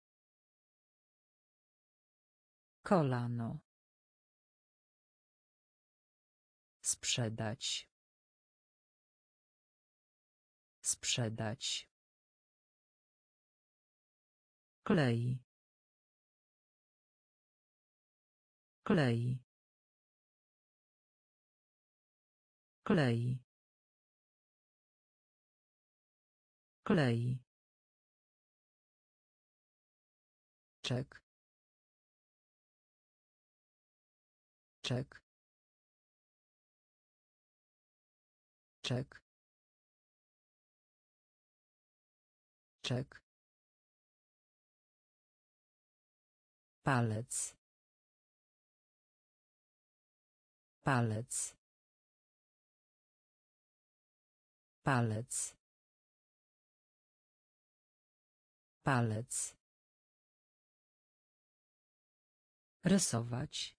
Kolano. Sprzedać. Sprzedać. Klej. Klej. Klej. Klej. Czek. Czek. Czek. Czek. Palec. Palec. Palec. Palec. Rysować.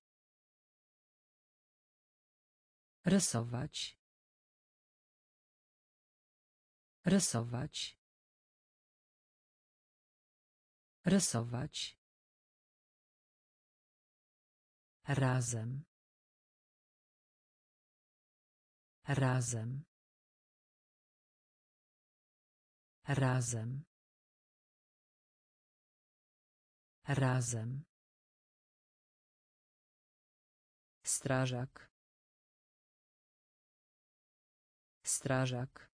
Rysować. Rysować. Rysować. Razem. Razem. Razem. Razem. Strażak. Strażak.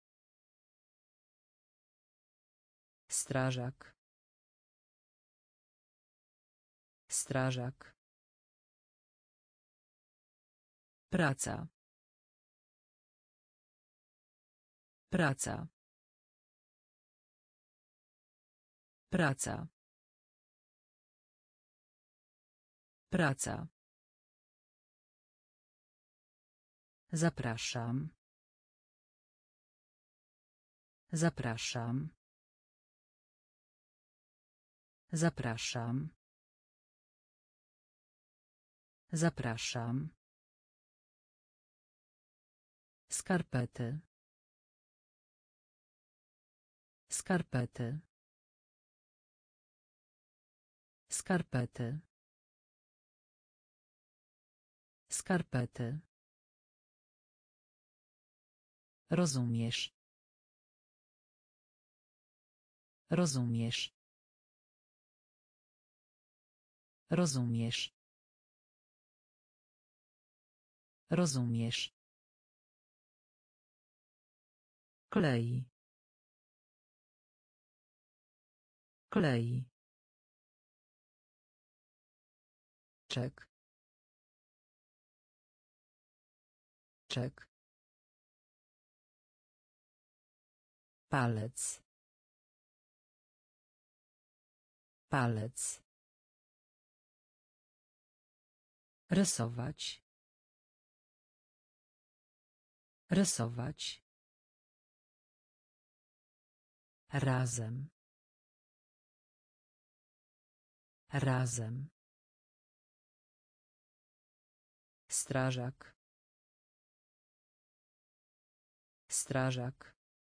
Strażak. Strażak. Praca. Praca. Praca. Praca. Zapraszam. Zapraszam. Zapraszam. Zapraszam. Skarpety. Skarpety. Skarpety. Skarpety. Rozumiesz. Rozumiesz. Rozumiesz. Rozumiesz. Klej. Klej. Czek. Czek. Palec. Palec. Rysować. Rysować. Razem. Razem. Strażak. Strażak.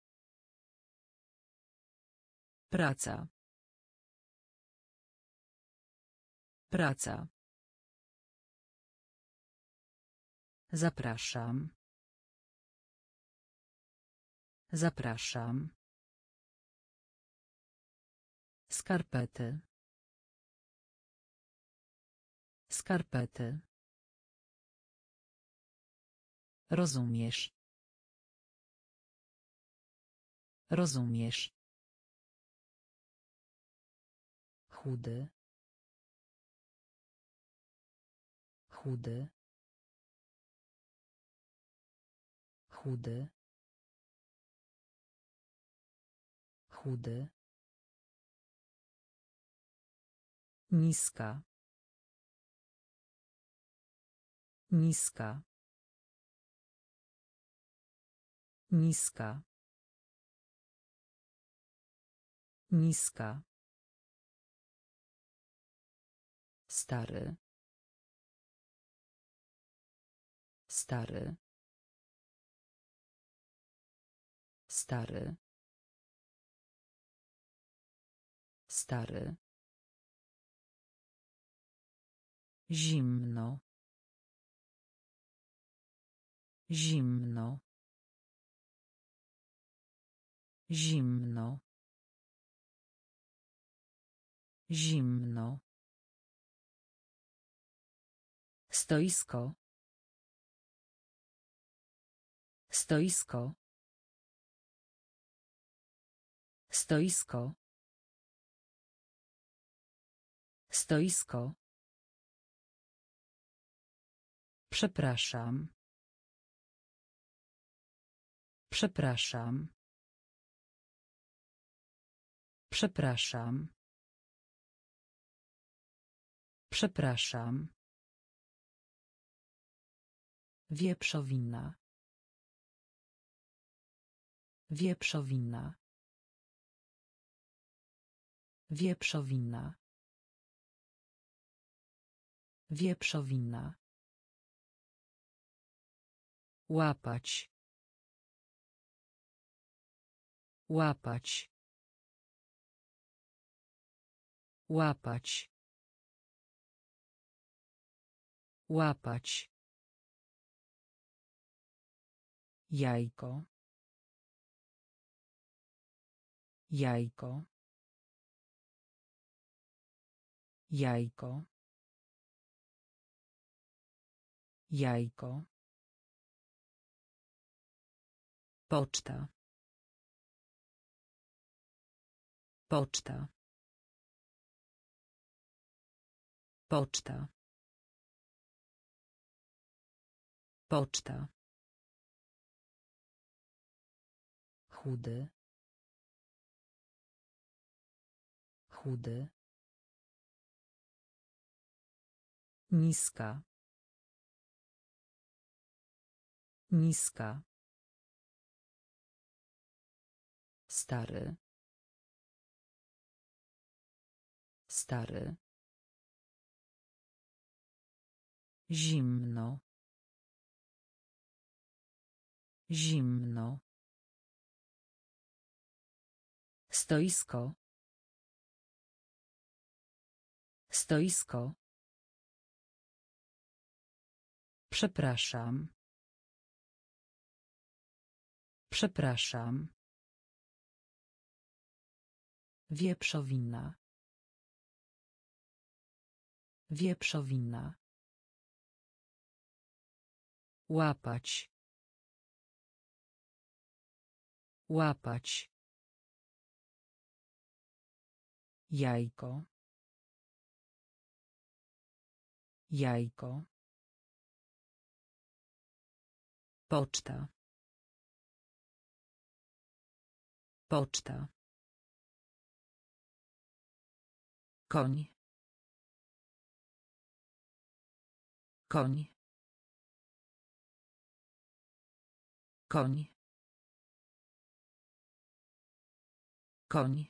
Praca. Praca. Zapraszam. Zapraszam. Skarpety. Skarpety. Rozumiesz. Rozumiesz. Chudy. Chudy. Chudy. Chudy. Niska. Niska. Niska. Niska. Stary. Stary. Stary. Stary. Zimno. Zimno. Zimno. Zimno. Stoisko. Stoisko. Stoisko. Stoisko. Przepraszam. Przepraszam. Przepraszam. Przepraszam. Wieprzowina. Wieprzowina. Wieprzowina. Wieprzowina. Łapać. Łapać. Łapać. Łapać. Jajko. Jajko. Jajko. Jajko. Poczta. Poczta. Poczta. Poczta. Chudy. Chudy. Niska. Niska. Stary. Stary. Zimno. Zimno. Stoisko. Stoisko. Przepraszam. Przepraszam. Wieprzowina. Wieprzowina. Łapać. Łapać. Jajko. Jajko. Poczta. Poczta. Koń. Koń. Koń. Koń.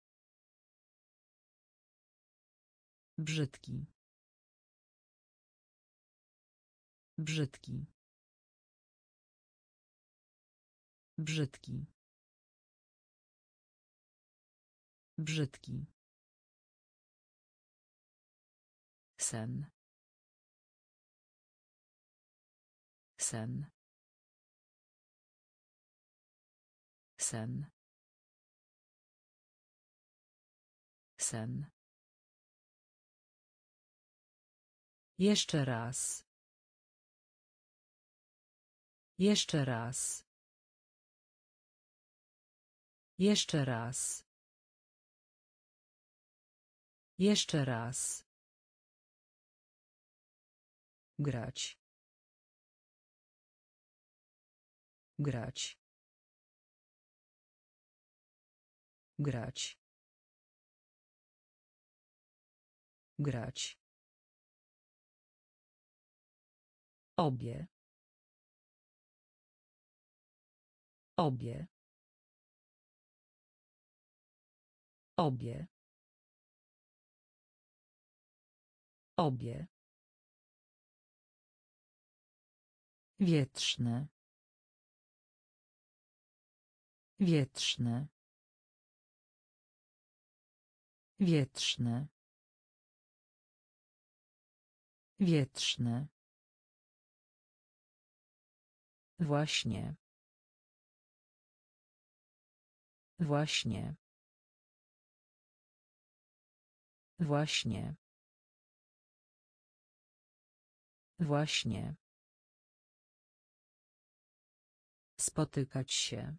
Brzydki. Brzydki. Brzydki. Brzydki. Sen. Sen. Sen. Sen. Jeszcze raz. Jeszcze raz. Jeszcze raz. Jeszcze raz. Grać. Grać. Grać. Grać. Obie. Obie. Obie. Obie. Wietrzne. Wietrzne. Wietrzne. Wietrzne. Właśnie. Właśnie. Właśnie. Właśnie. Spotykać się.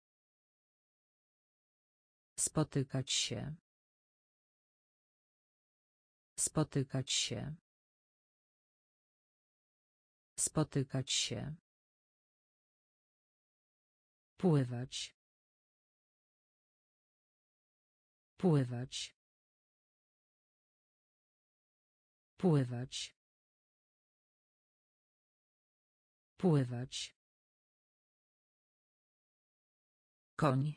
Spotykać się. Spotykać się. Spotykać się. Pływać. Pływać. Pływać. Pływać. Koń.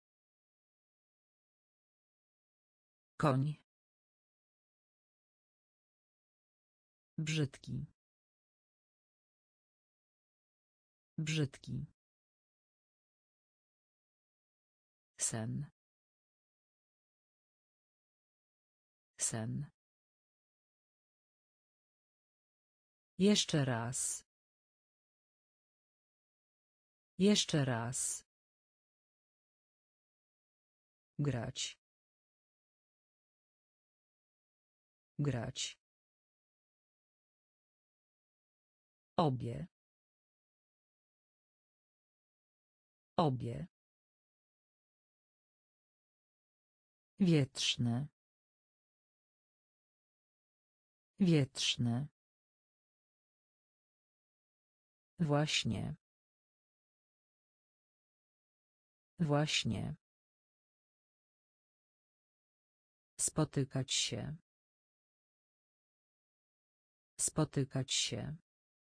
Koń. Brzydki. Brzydki. Sen. Sen. Jeszcze raz. Jeszcze raz. Grać. Grać. Obie. Obie. Wietrzne. Wietrzne. Właśnie. Właśnie. Spotykać się. Spotykać się.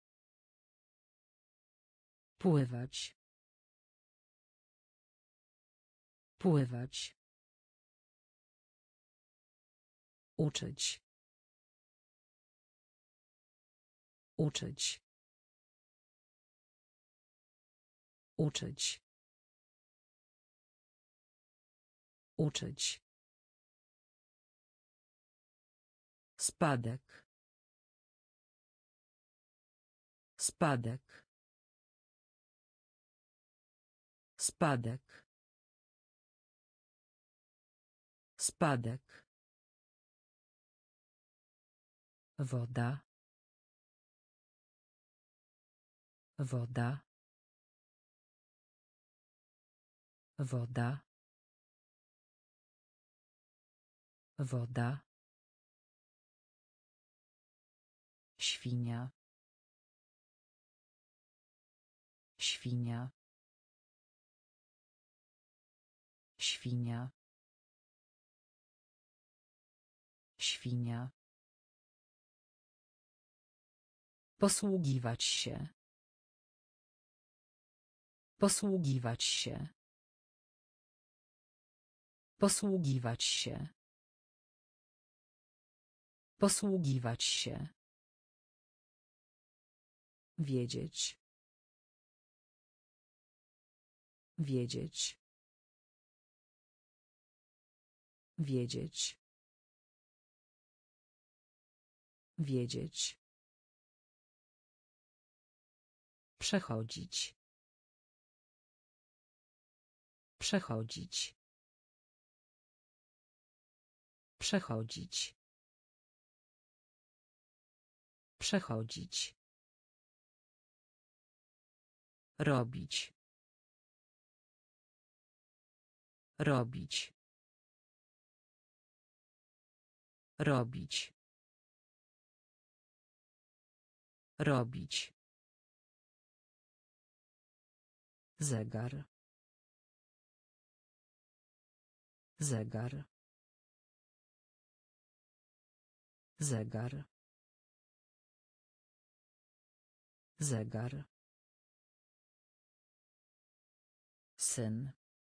Pływać. Pływać. Uczyć. Uczyć. Uczyć. Uczyć. Spadek. Spadek. Spadek. Spadek. Woda. Woda. Woda. Woda. Świnia. Świnia. Świnia. Świnia. Posługiwać się. Posługiwać się. Posługiwać się. Posługiwać się. Wiedzieć. Wiedzieć. Wiedzieć. Wiedzieć. Przechodzić. Przechodzić. Przechodzić. Przechodzić. Robić. Robić. Robić. Robić. Zegar. Zegar. Zegar. Zegar. Syn.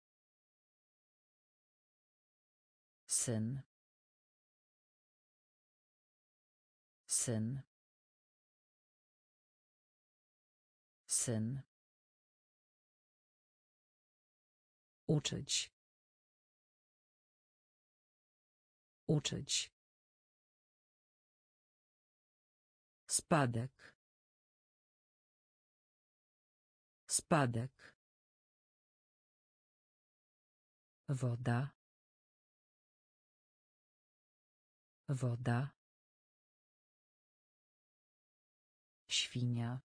Syn. Syn. Syn. Uczyć. Uczyć. Spadek. Spadek. Woda. Woda. Świnia.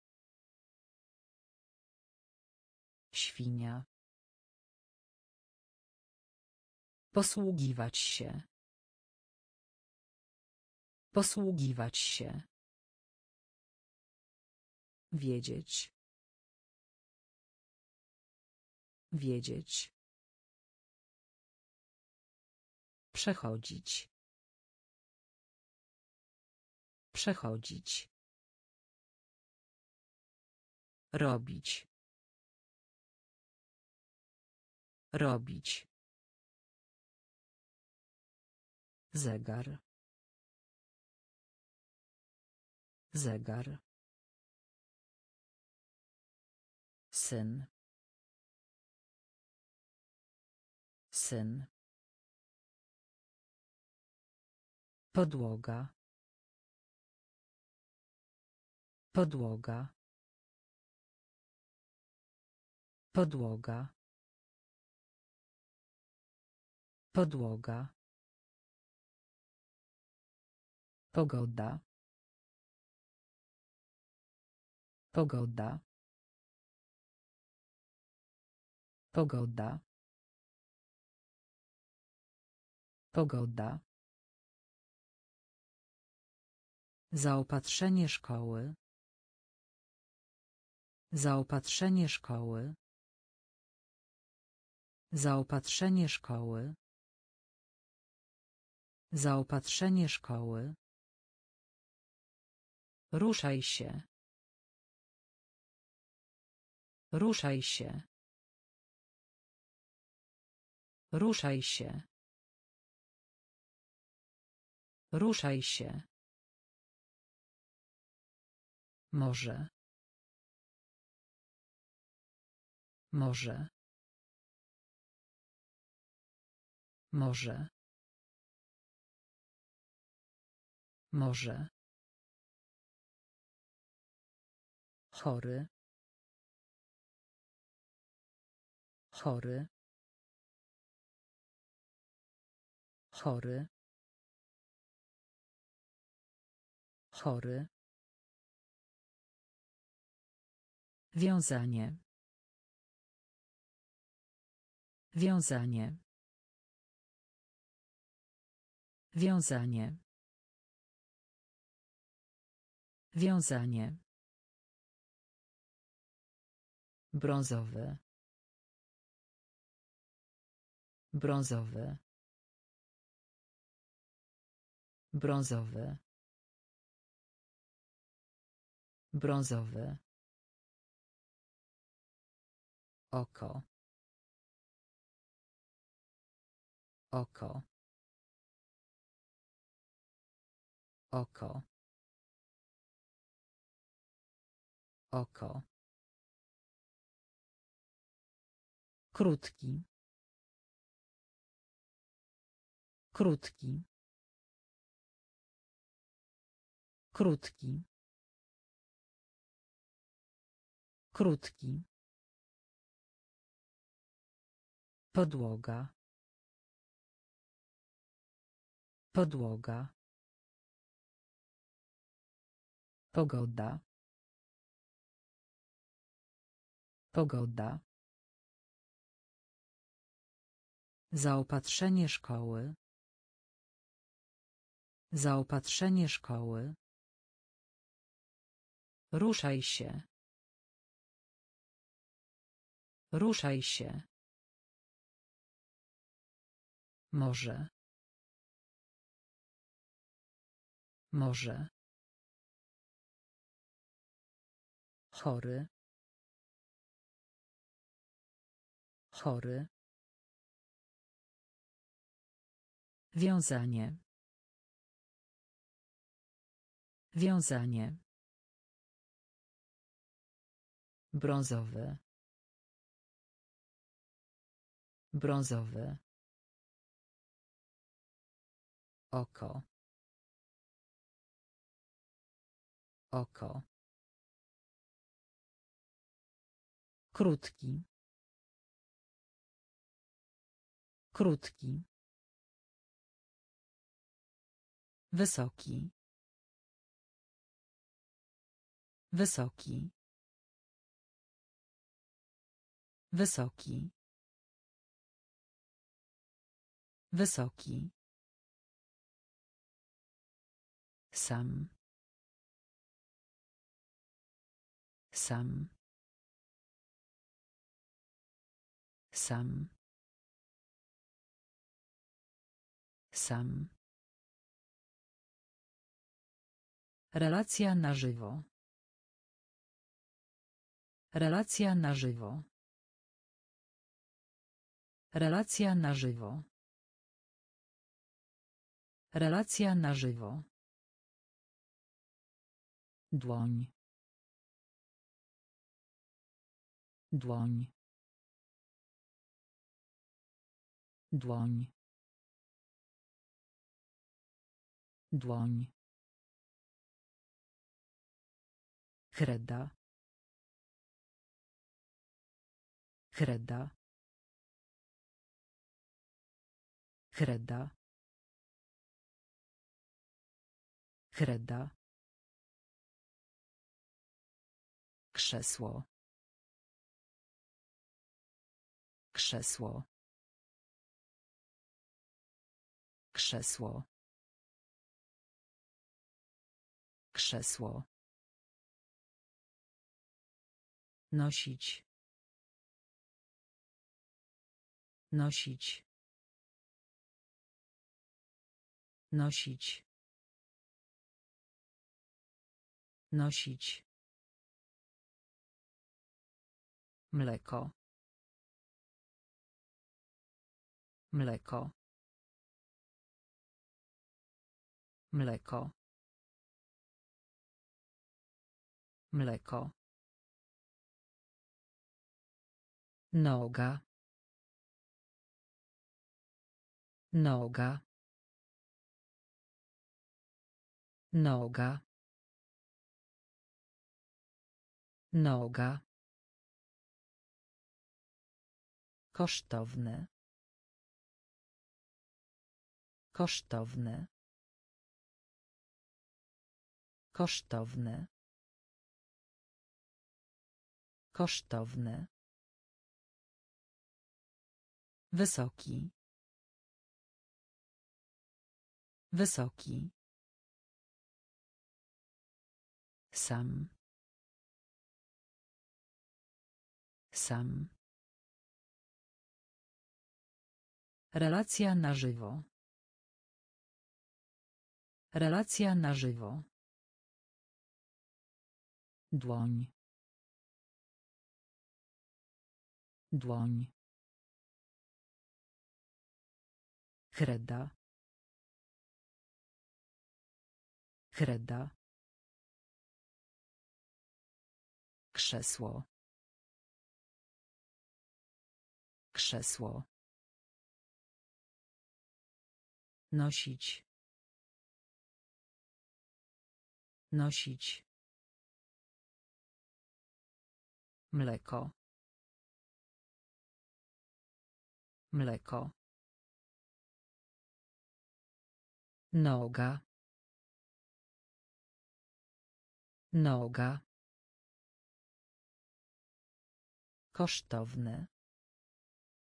Świnia. Posługiwać się. Posługiwać się. Wiedzieć. Wiedzieć. Przechodzić. Przechodzić. Robić. Robić. Zegar. Zegar. Syn. Syn. Podłoga. Podłoga. Podłoga. Podłoga. Pogoda. Pogoda. Pogoda. Pogoda. Zaopatrzenie szkoły. Zaopatrzenie szkoły. Zaopatrzenie szkoły. Zaopatrzenie szkoły. Ruszaj się. Ruszaj się. Ruszaj się. Ruszaj się. Może. Może. Może. Może. Chory. Chory. Chory. Chory. Wiązanie. Wiązanie. Wiązanie. Wiązanie. Brązowy. Brązowy. Brązowy. Brązowy. Oko. Oko. Oko. Oko. Krótki. Krótki. Krótki. Krótki. Podłoga. Podłoga. Pogoda. Pogoda. Zaopatrzenie szkoły. Zaopatrzenie szkoły. Ruszaj się. Ruszaj się. Może. Może. Chory. Chory. Wiązanie. Wiązanie. Brązowy. Brązowy. Oko. Oko. Krótki. Krótki. Wysoki. Wysoki. Wysoki. Wysoki. Sam. Sam. Sam. Sam. Relacja na żywo. Relacja na żywo. Relacja na żywo. Relacja na żywo. Dłoń. Dłoń. Dłoń. Dłoń. Kreda. Kreda. Kreda. Kreda. Krzesło. Krzesło. Krzesło. Krzesło. Nosić. Nosić. Nosić. Nosić. Mleko. Mleko. Mleko. Mleko. Noga. Noga. Noga. Noga. Kosztowne. Kosztowne. Kosztowne. Kosztowne. Wysoki. Wysoki. Sam. Sam. Relacja na żywo. Relacja na żywo. Dłoń. Dłoń. Kreda. Kreda. Krzesło. Krzesło. Nosić. Nosić. Mleko. Mleko. Noga. Noga. Kosztowne.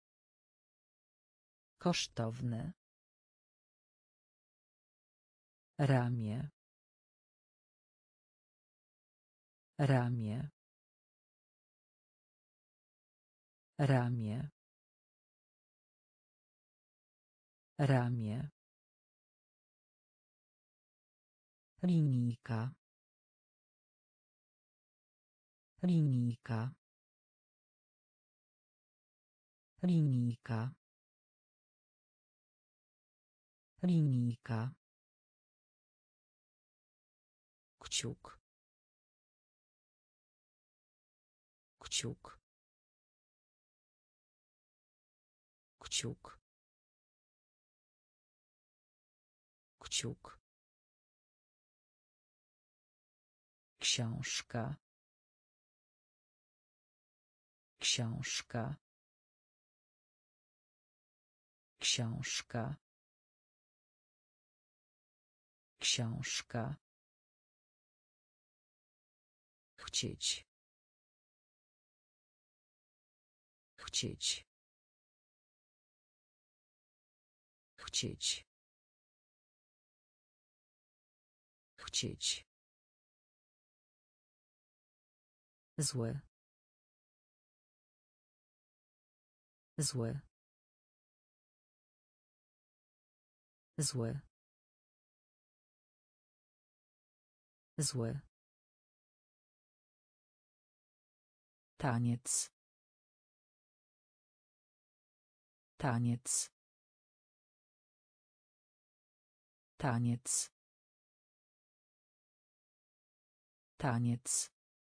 Kosztowne. Ramię. Ramię. Ramię. Ramię. Linijka. Linijka. Linijka. Linijka. Kciuk. Kciuk. Kciuk. Kciuk. Książka. Książka. Książka. Książka. Chcieć. Chcieć. Chcieć. Chcieć. Zły. Zły. Zły. Zły. Taniec. Taniec. Taniec. Taniec.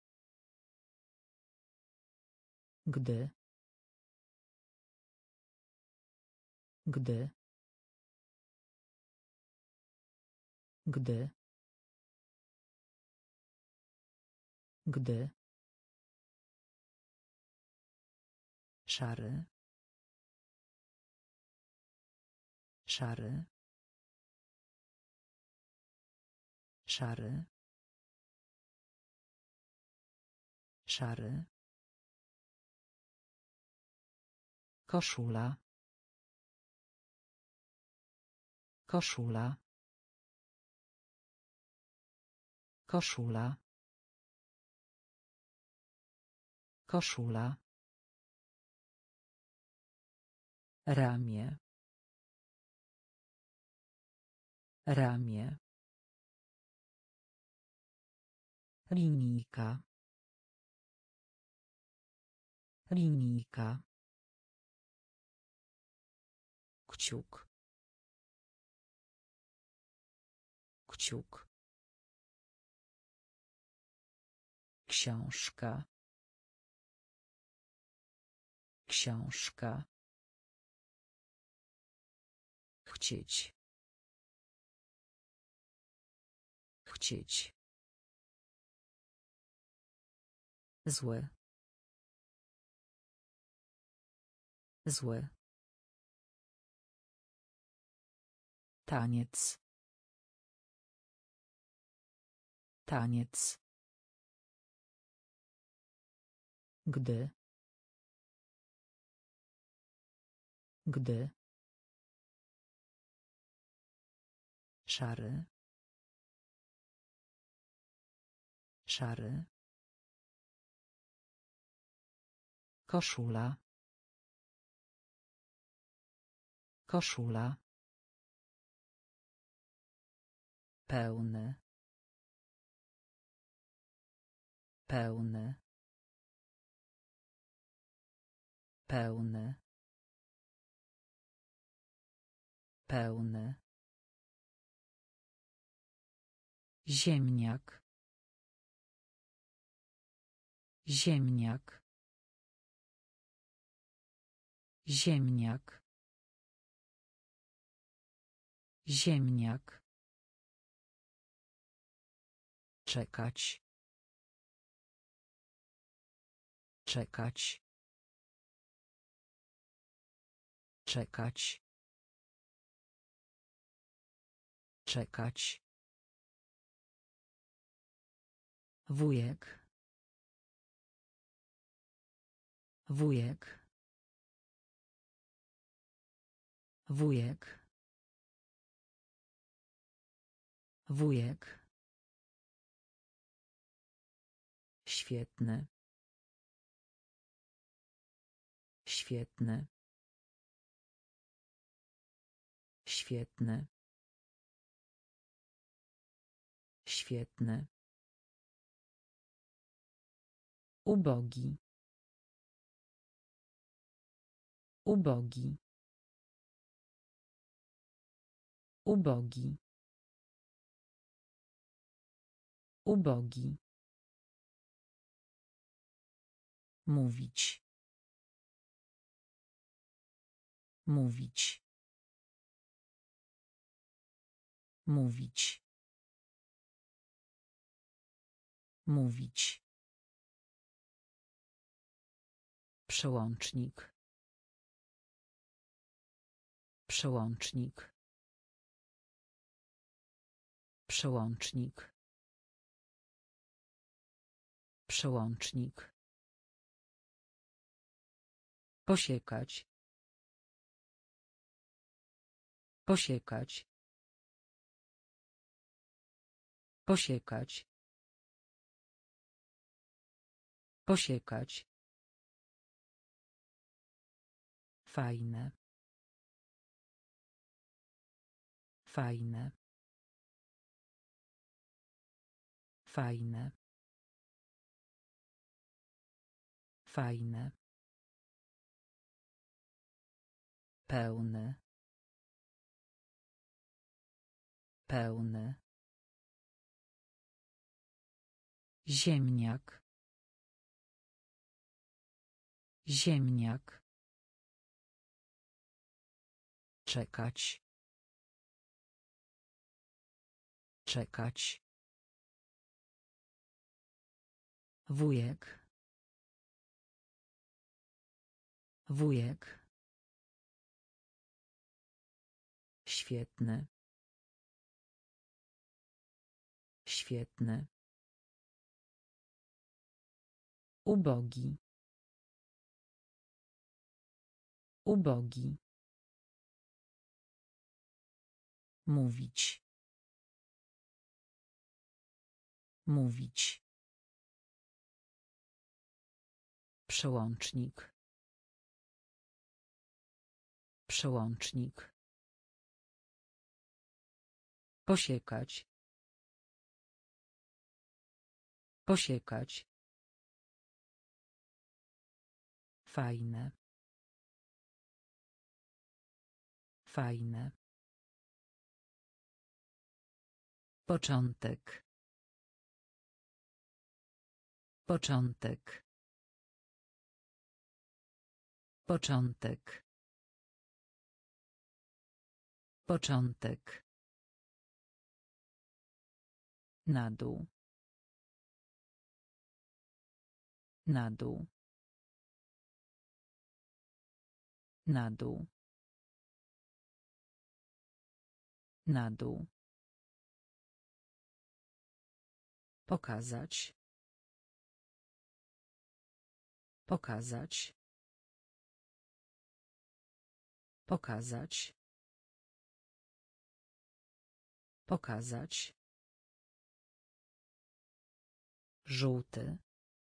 Gdy. Gdy. Gdy. Gdy. Szary. Szary. Szary. Szary. Koszula. Koszula. Koszula. Koszula. Ramię. Ramię. Linijka. Linijka. Kciuk. Kciuk. Książka. Książka. Chcieć. Chcieć. Zły. Zły. Taniec. Taniec. Gdy. Gdy. Szary. Szary. Koszula. Koszula. Pełny. Pełny. Pełny. Pełny. Ziemniak. Ziemniak. Ziemniak. Ziemniak. Czekać. Czekać. Czekać. Czekać. Wujek. Wujek. Wujek. Wujek. Świetny. Świetny. Świetny. Świetny. Ubogi. Ubogi. Ubogi. Ubogi. Mówić. Mówić. Mówić. Mówić. Przełącznik. Przełącznik. Przełącznik. Przełącznik. Posiekać. Posiekać. Posiekać. Posiekać. Fajne. Fajne. Fajne. Fajne. Pełny. Pełny. Ziemniak. Ziemniak. Czekać. Czekać. Wujek. Wujek. Świetny. Świetny. Ubogi. Ubogi. Mówić. Mówić. Przełącznik. Przełącznik. Posiekać. Posiekać. Fajne. Fajne. Początek. Początek. Początek. Początek. Na dół. Na dół. Na dół. Na dół. Pokazać. Pokazać. Pokazać. Pokazać. Żółty.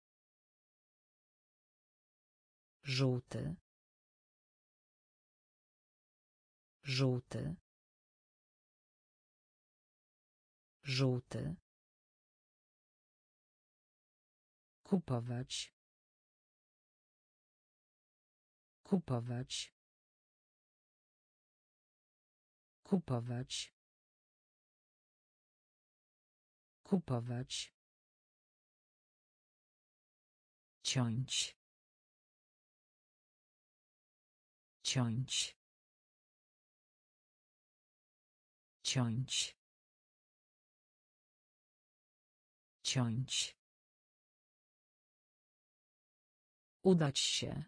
Żółty. Żółty. Żółty. Kupować. Kupować. Kupować. Kupować. Ciąć. Ciąć. Ciąć. Ciąć. Udać się.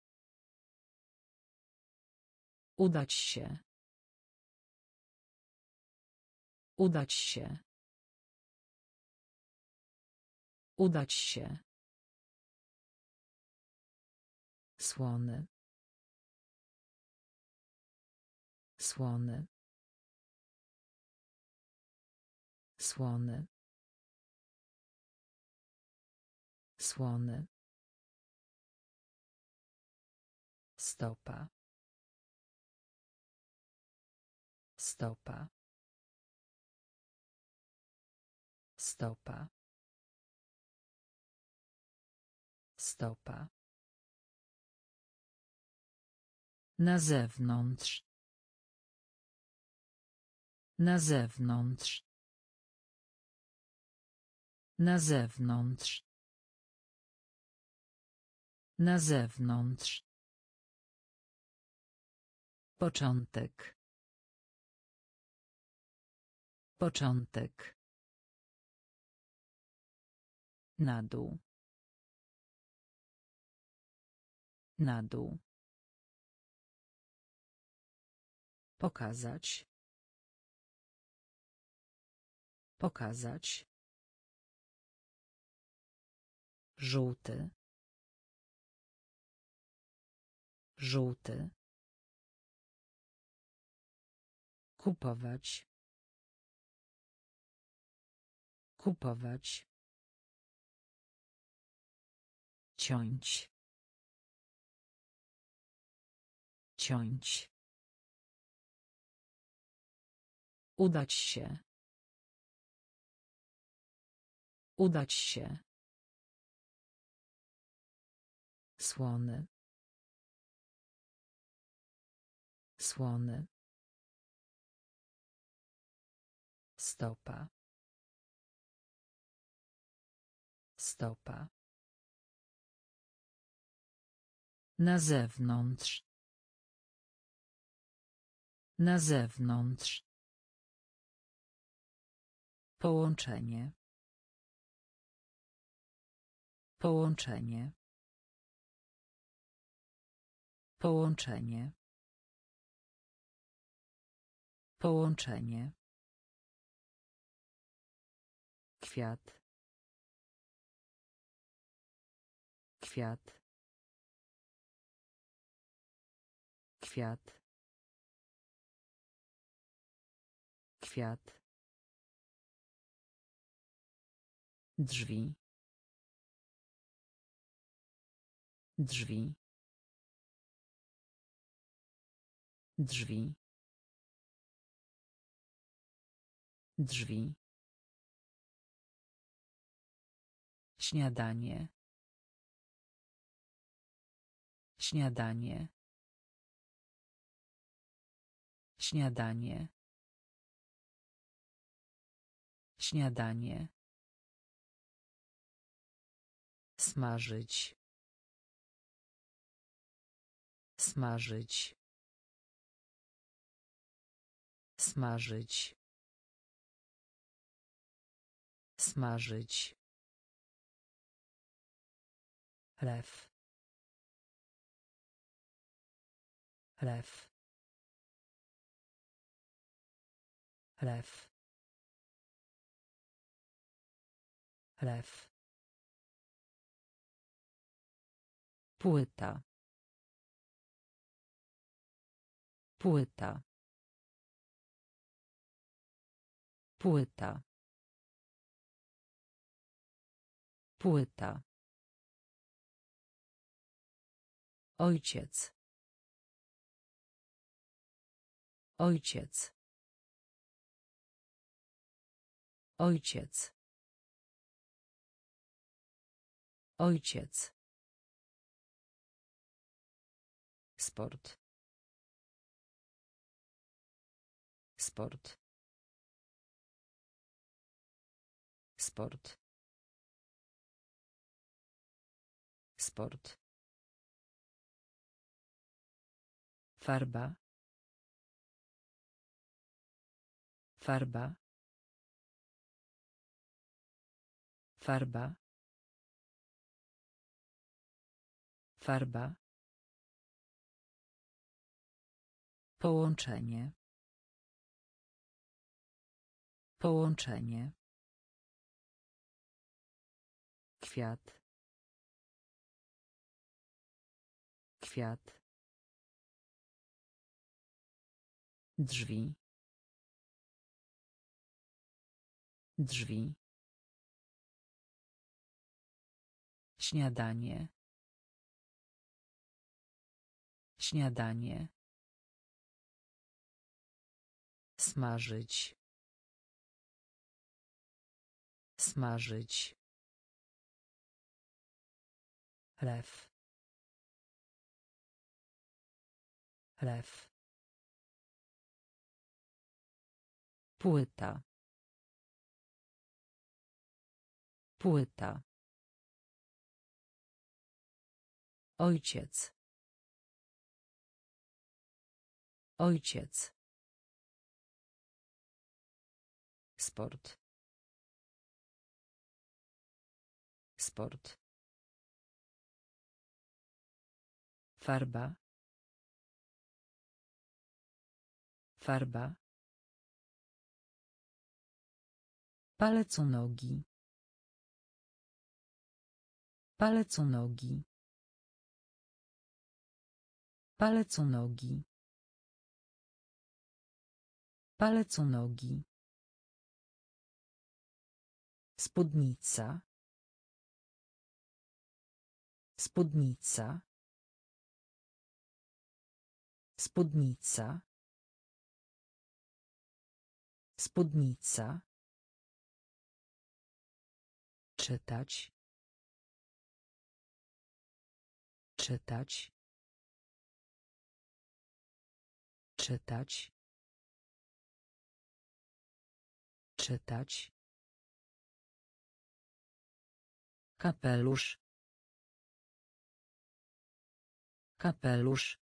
Udać się. Udać się. Udać się. Słony. Słony. Słony. Słony. Stopa. Stopa. Stopa. Stopa. Na zewnątrz. Na zewnątrz. Na zewnątrz. Na zewnątrz. Początek. Początek. Na dół. Na dół. Pokazać. Pokazać. Żółty. Żółty. Kupować. Kupować. Ciąć. Ciąć. Udać się. Udać się. Słony. Słony. Stopa. Stopa. Na zewnątrz. Na zewnątrz. Połączenie. Połączenie. Połączenie. Połączenie. Kwiat. Kwiat. Kwiat. Kwiat. Drzwi. Drzwi. Drzwi. Drzwi. Śniadanie. Śniadanie. Śniadanie. Śniadanie. Smażyć. Smażyć. Smażyć. Smażyć. Lew. Lew. Lew. Lew. Płyta. Płyta. Płyta. Płyta. Ojciec. Ojciec. Ojciec. Ojciec. Sport. Sport. Sport. Sport. Farba. Farba. Farba. Farba. Połączenie. Połączenie. Kwiat. Kwiat. Drzwi. Drzwi. Śniadanie. Śniadanie. Smażyć. Smażyć. Lew. Lew. Płyta. Płyta. Ojciec. Ojciec. Sport. Sport. Farba. Farba. Palec u nogi. Palec u nogi. Palec u nogi. Palec u nogi. Spódnica. Spódnica. Spódnica. Spódnica. Czytać. Czytać. Czytać. Czytać. Kapelusz. Kapelusz.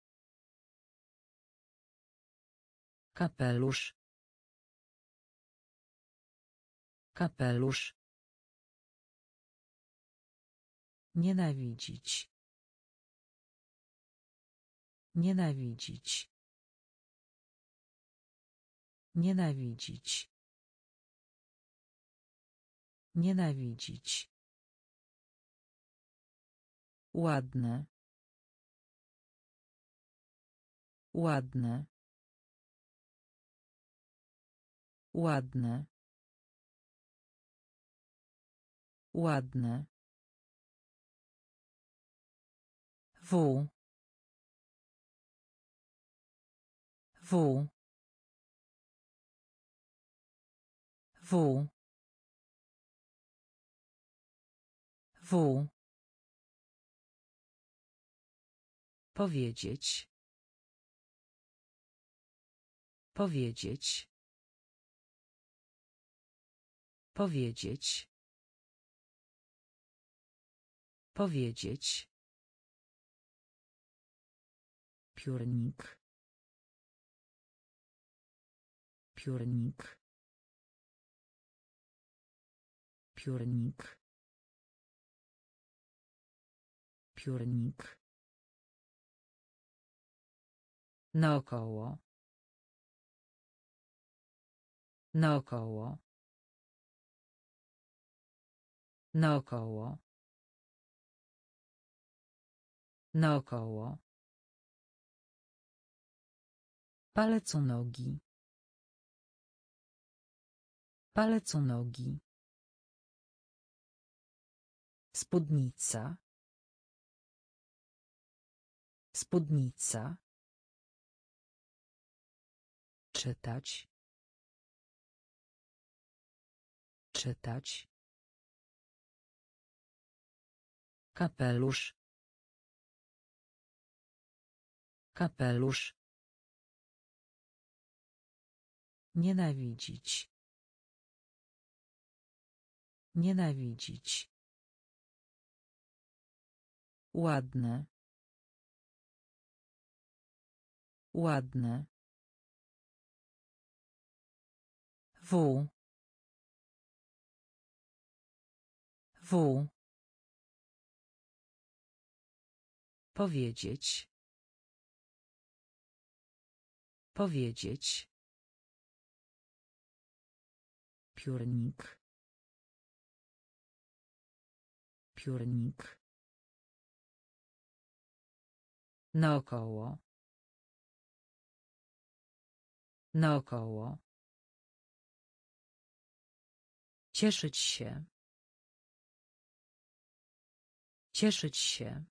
Kapelusz. Kapelusz. Nienawidzić. Nienawidzić. Nienawidzić. Nienawidzić. Ładne. Ładne. Ładne. Ładne. W. W. W. W. Powiedzieć. Powiedzieć. Powiedzieć. Powiedzieć. Piórnik. Piórnik. Piórnik. Piórnik. Naokoło. Naokoło. Naokoło. Naokoło. Palec u nogi. Palec u nogi. Spódnica. Spódnica. Czytać. Czytać. Kapelusz. Kapelusz. Nienawidzić. Nienawidzić. Ładne. Ładne. W. W. Powiedzieć. Powiedzieć. Piórnik. Piórnik. Naokoło. Naokoło. Cieszyć się. Cieszyć się.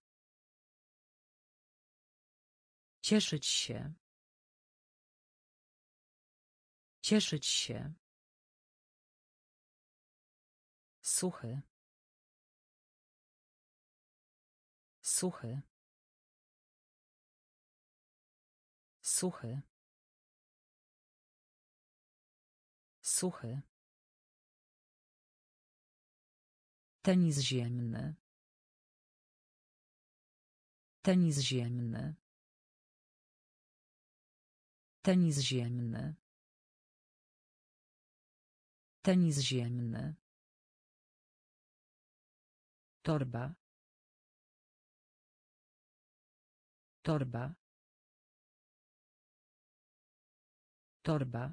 Cieszyć się. Cieszyć się. Suchy. Suchy. Suchy. Suchy. Tenis ziemny. Tenis ziemny. Tenis ziemny. Tenis ziemny. Torba. Torba. Torba.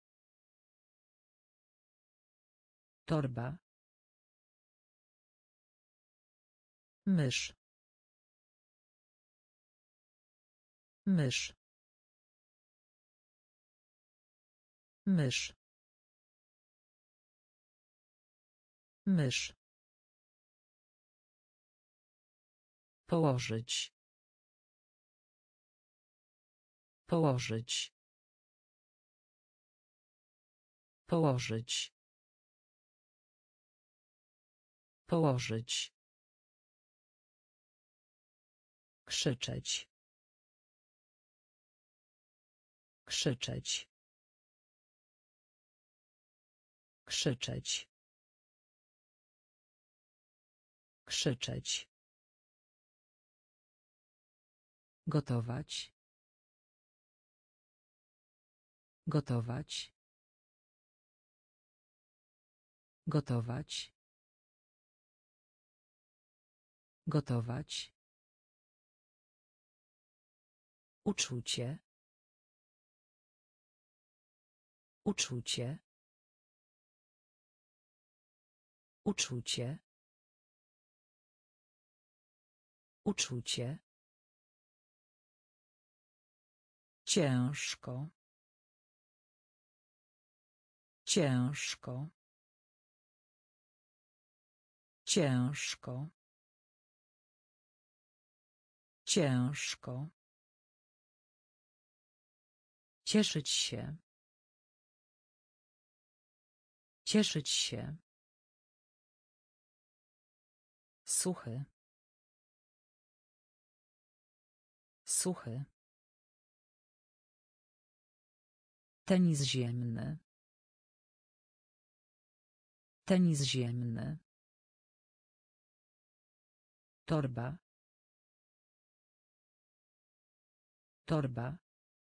Torba. Mysz. Mysz. Mysz. Mysz. Położyć. Położyć. Położyć. Położyć. Krzyczeć. Krzyczeć. Krzyczeć. Krzyczeć. Gotować. Gotować. Gotować. Gotować. Uczucie. Uczucie. Uczucie. Uczucie. Ciężko. Ciężko. Ciężko. Ciężko. Cieszyć się. Cieszyć się. Suchy. Suchy. Tenis ziemny. Tenis ziemny. Torba. Torba.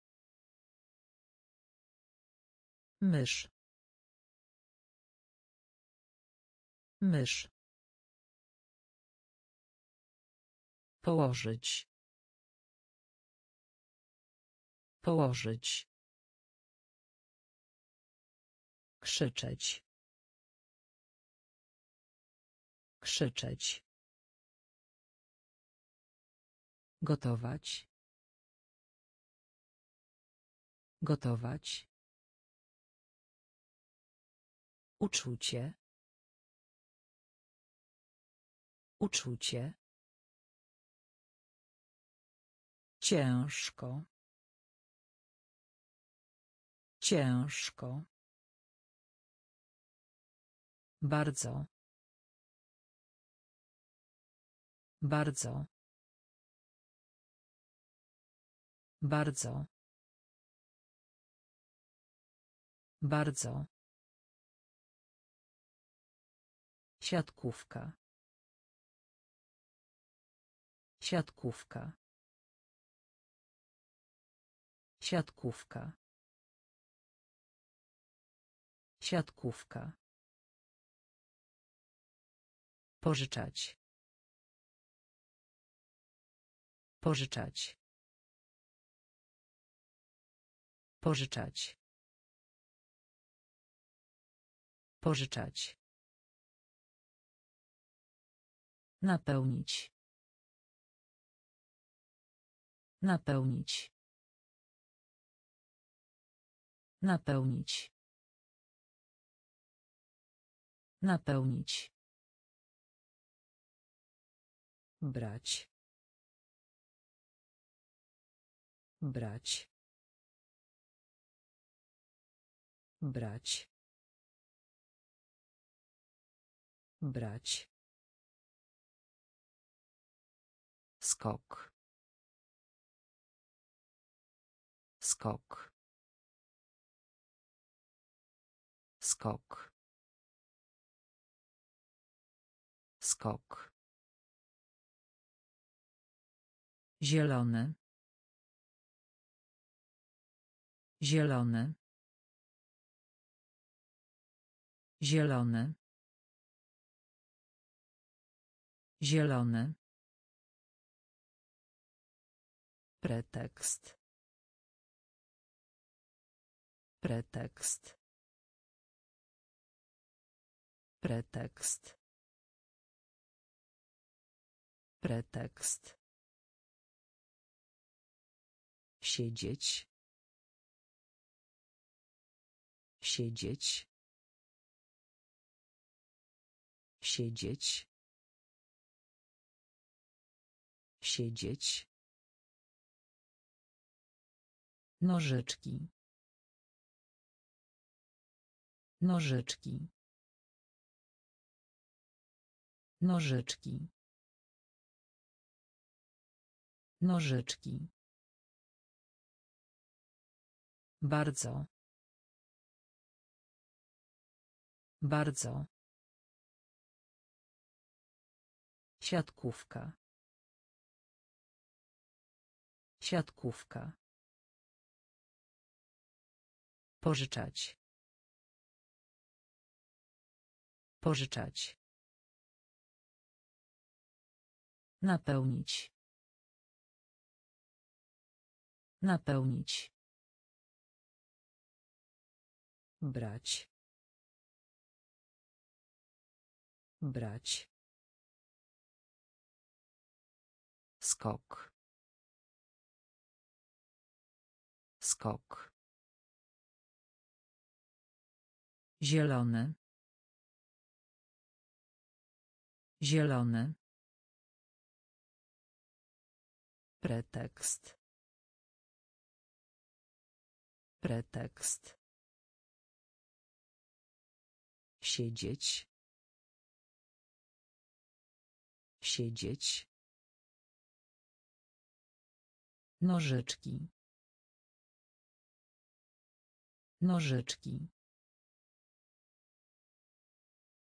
Mysz. Mysz. Położyć. Położyć. Krzyczeć. Krzyczeć. Gotować. Gotować. Uczucie. Uczucie. Ciężko. Ciężko. Bardzo. Bardzo. Bardzo. Bardzo. Siatkówka. Siatkówka. Siatkówka. Siatkówka. Pożyczać. Pożyczać. Pożyczać. Pożyczać. Napełnić. Napełnić. Napełnić. Napełnić. Brać. Brać. Brać. Brać. Skok. Skok. Skok. Skok. Zielony. Zielony. Zielony. Zielony. Pretekst. Pretekst. Pretekst. Pretekst. Siedzieć. Siedzieć. Siedzieć. Siedzieć. Nożyczki. Nożyczki. Nożyczki. Nożyczki. Bardzo. Bardzo. Siatkówka. Siatkówka. Pożyczać. Pożyczać. Napełnić. Napełnić. Brać. Brać. Skok. Skok. Zielony. Zielony. Pretekst. Pretekst. Siedzieć. Siedzieć. Nożyczki. Nożyczki.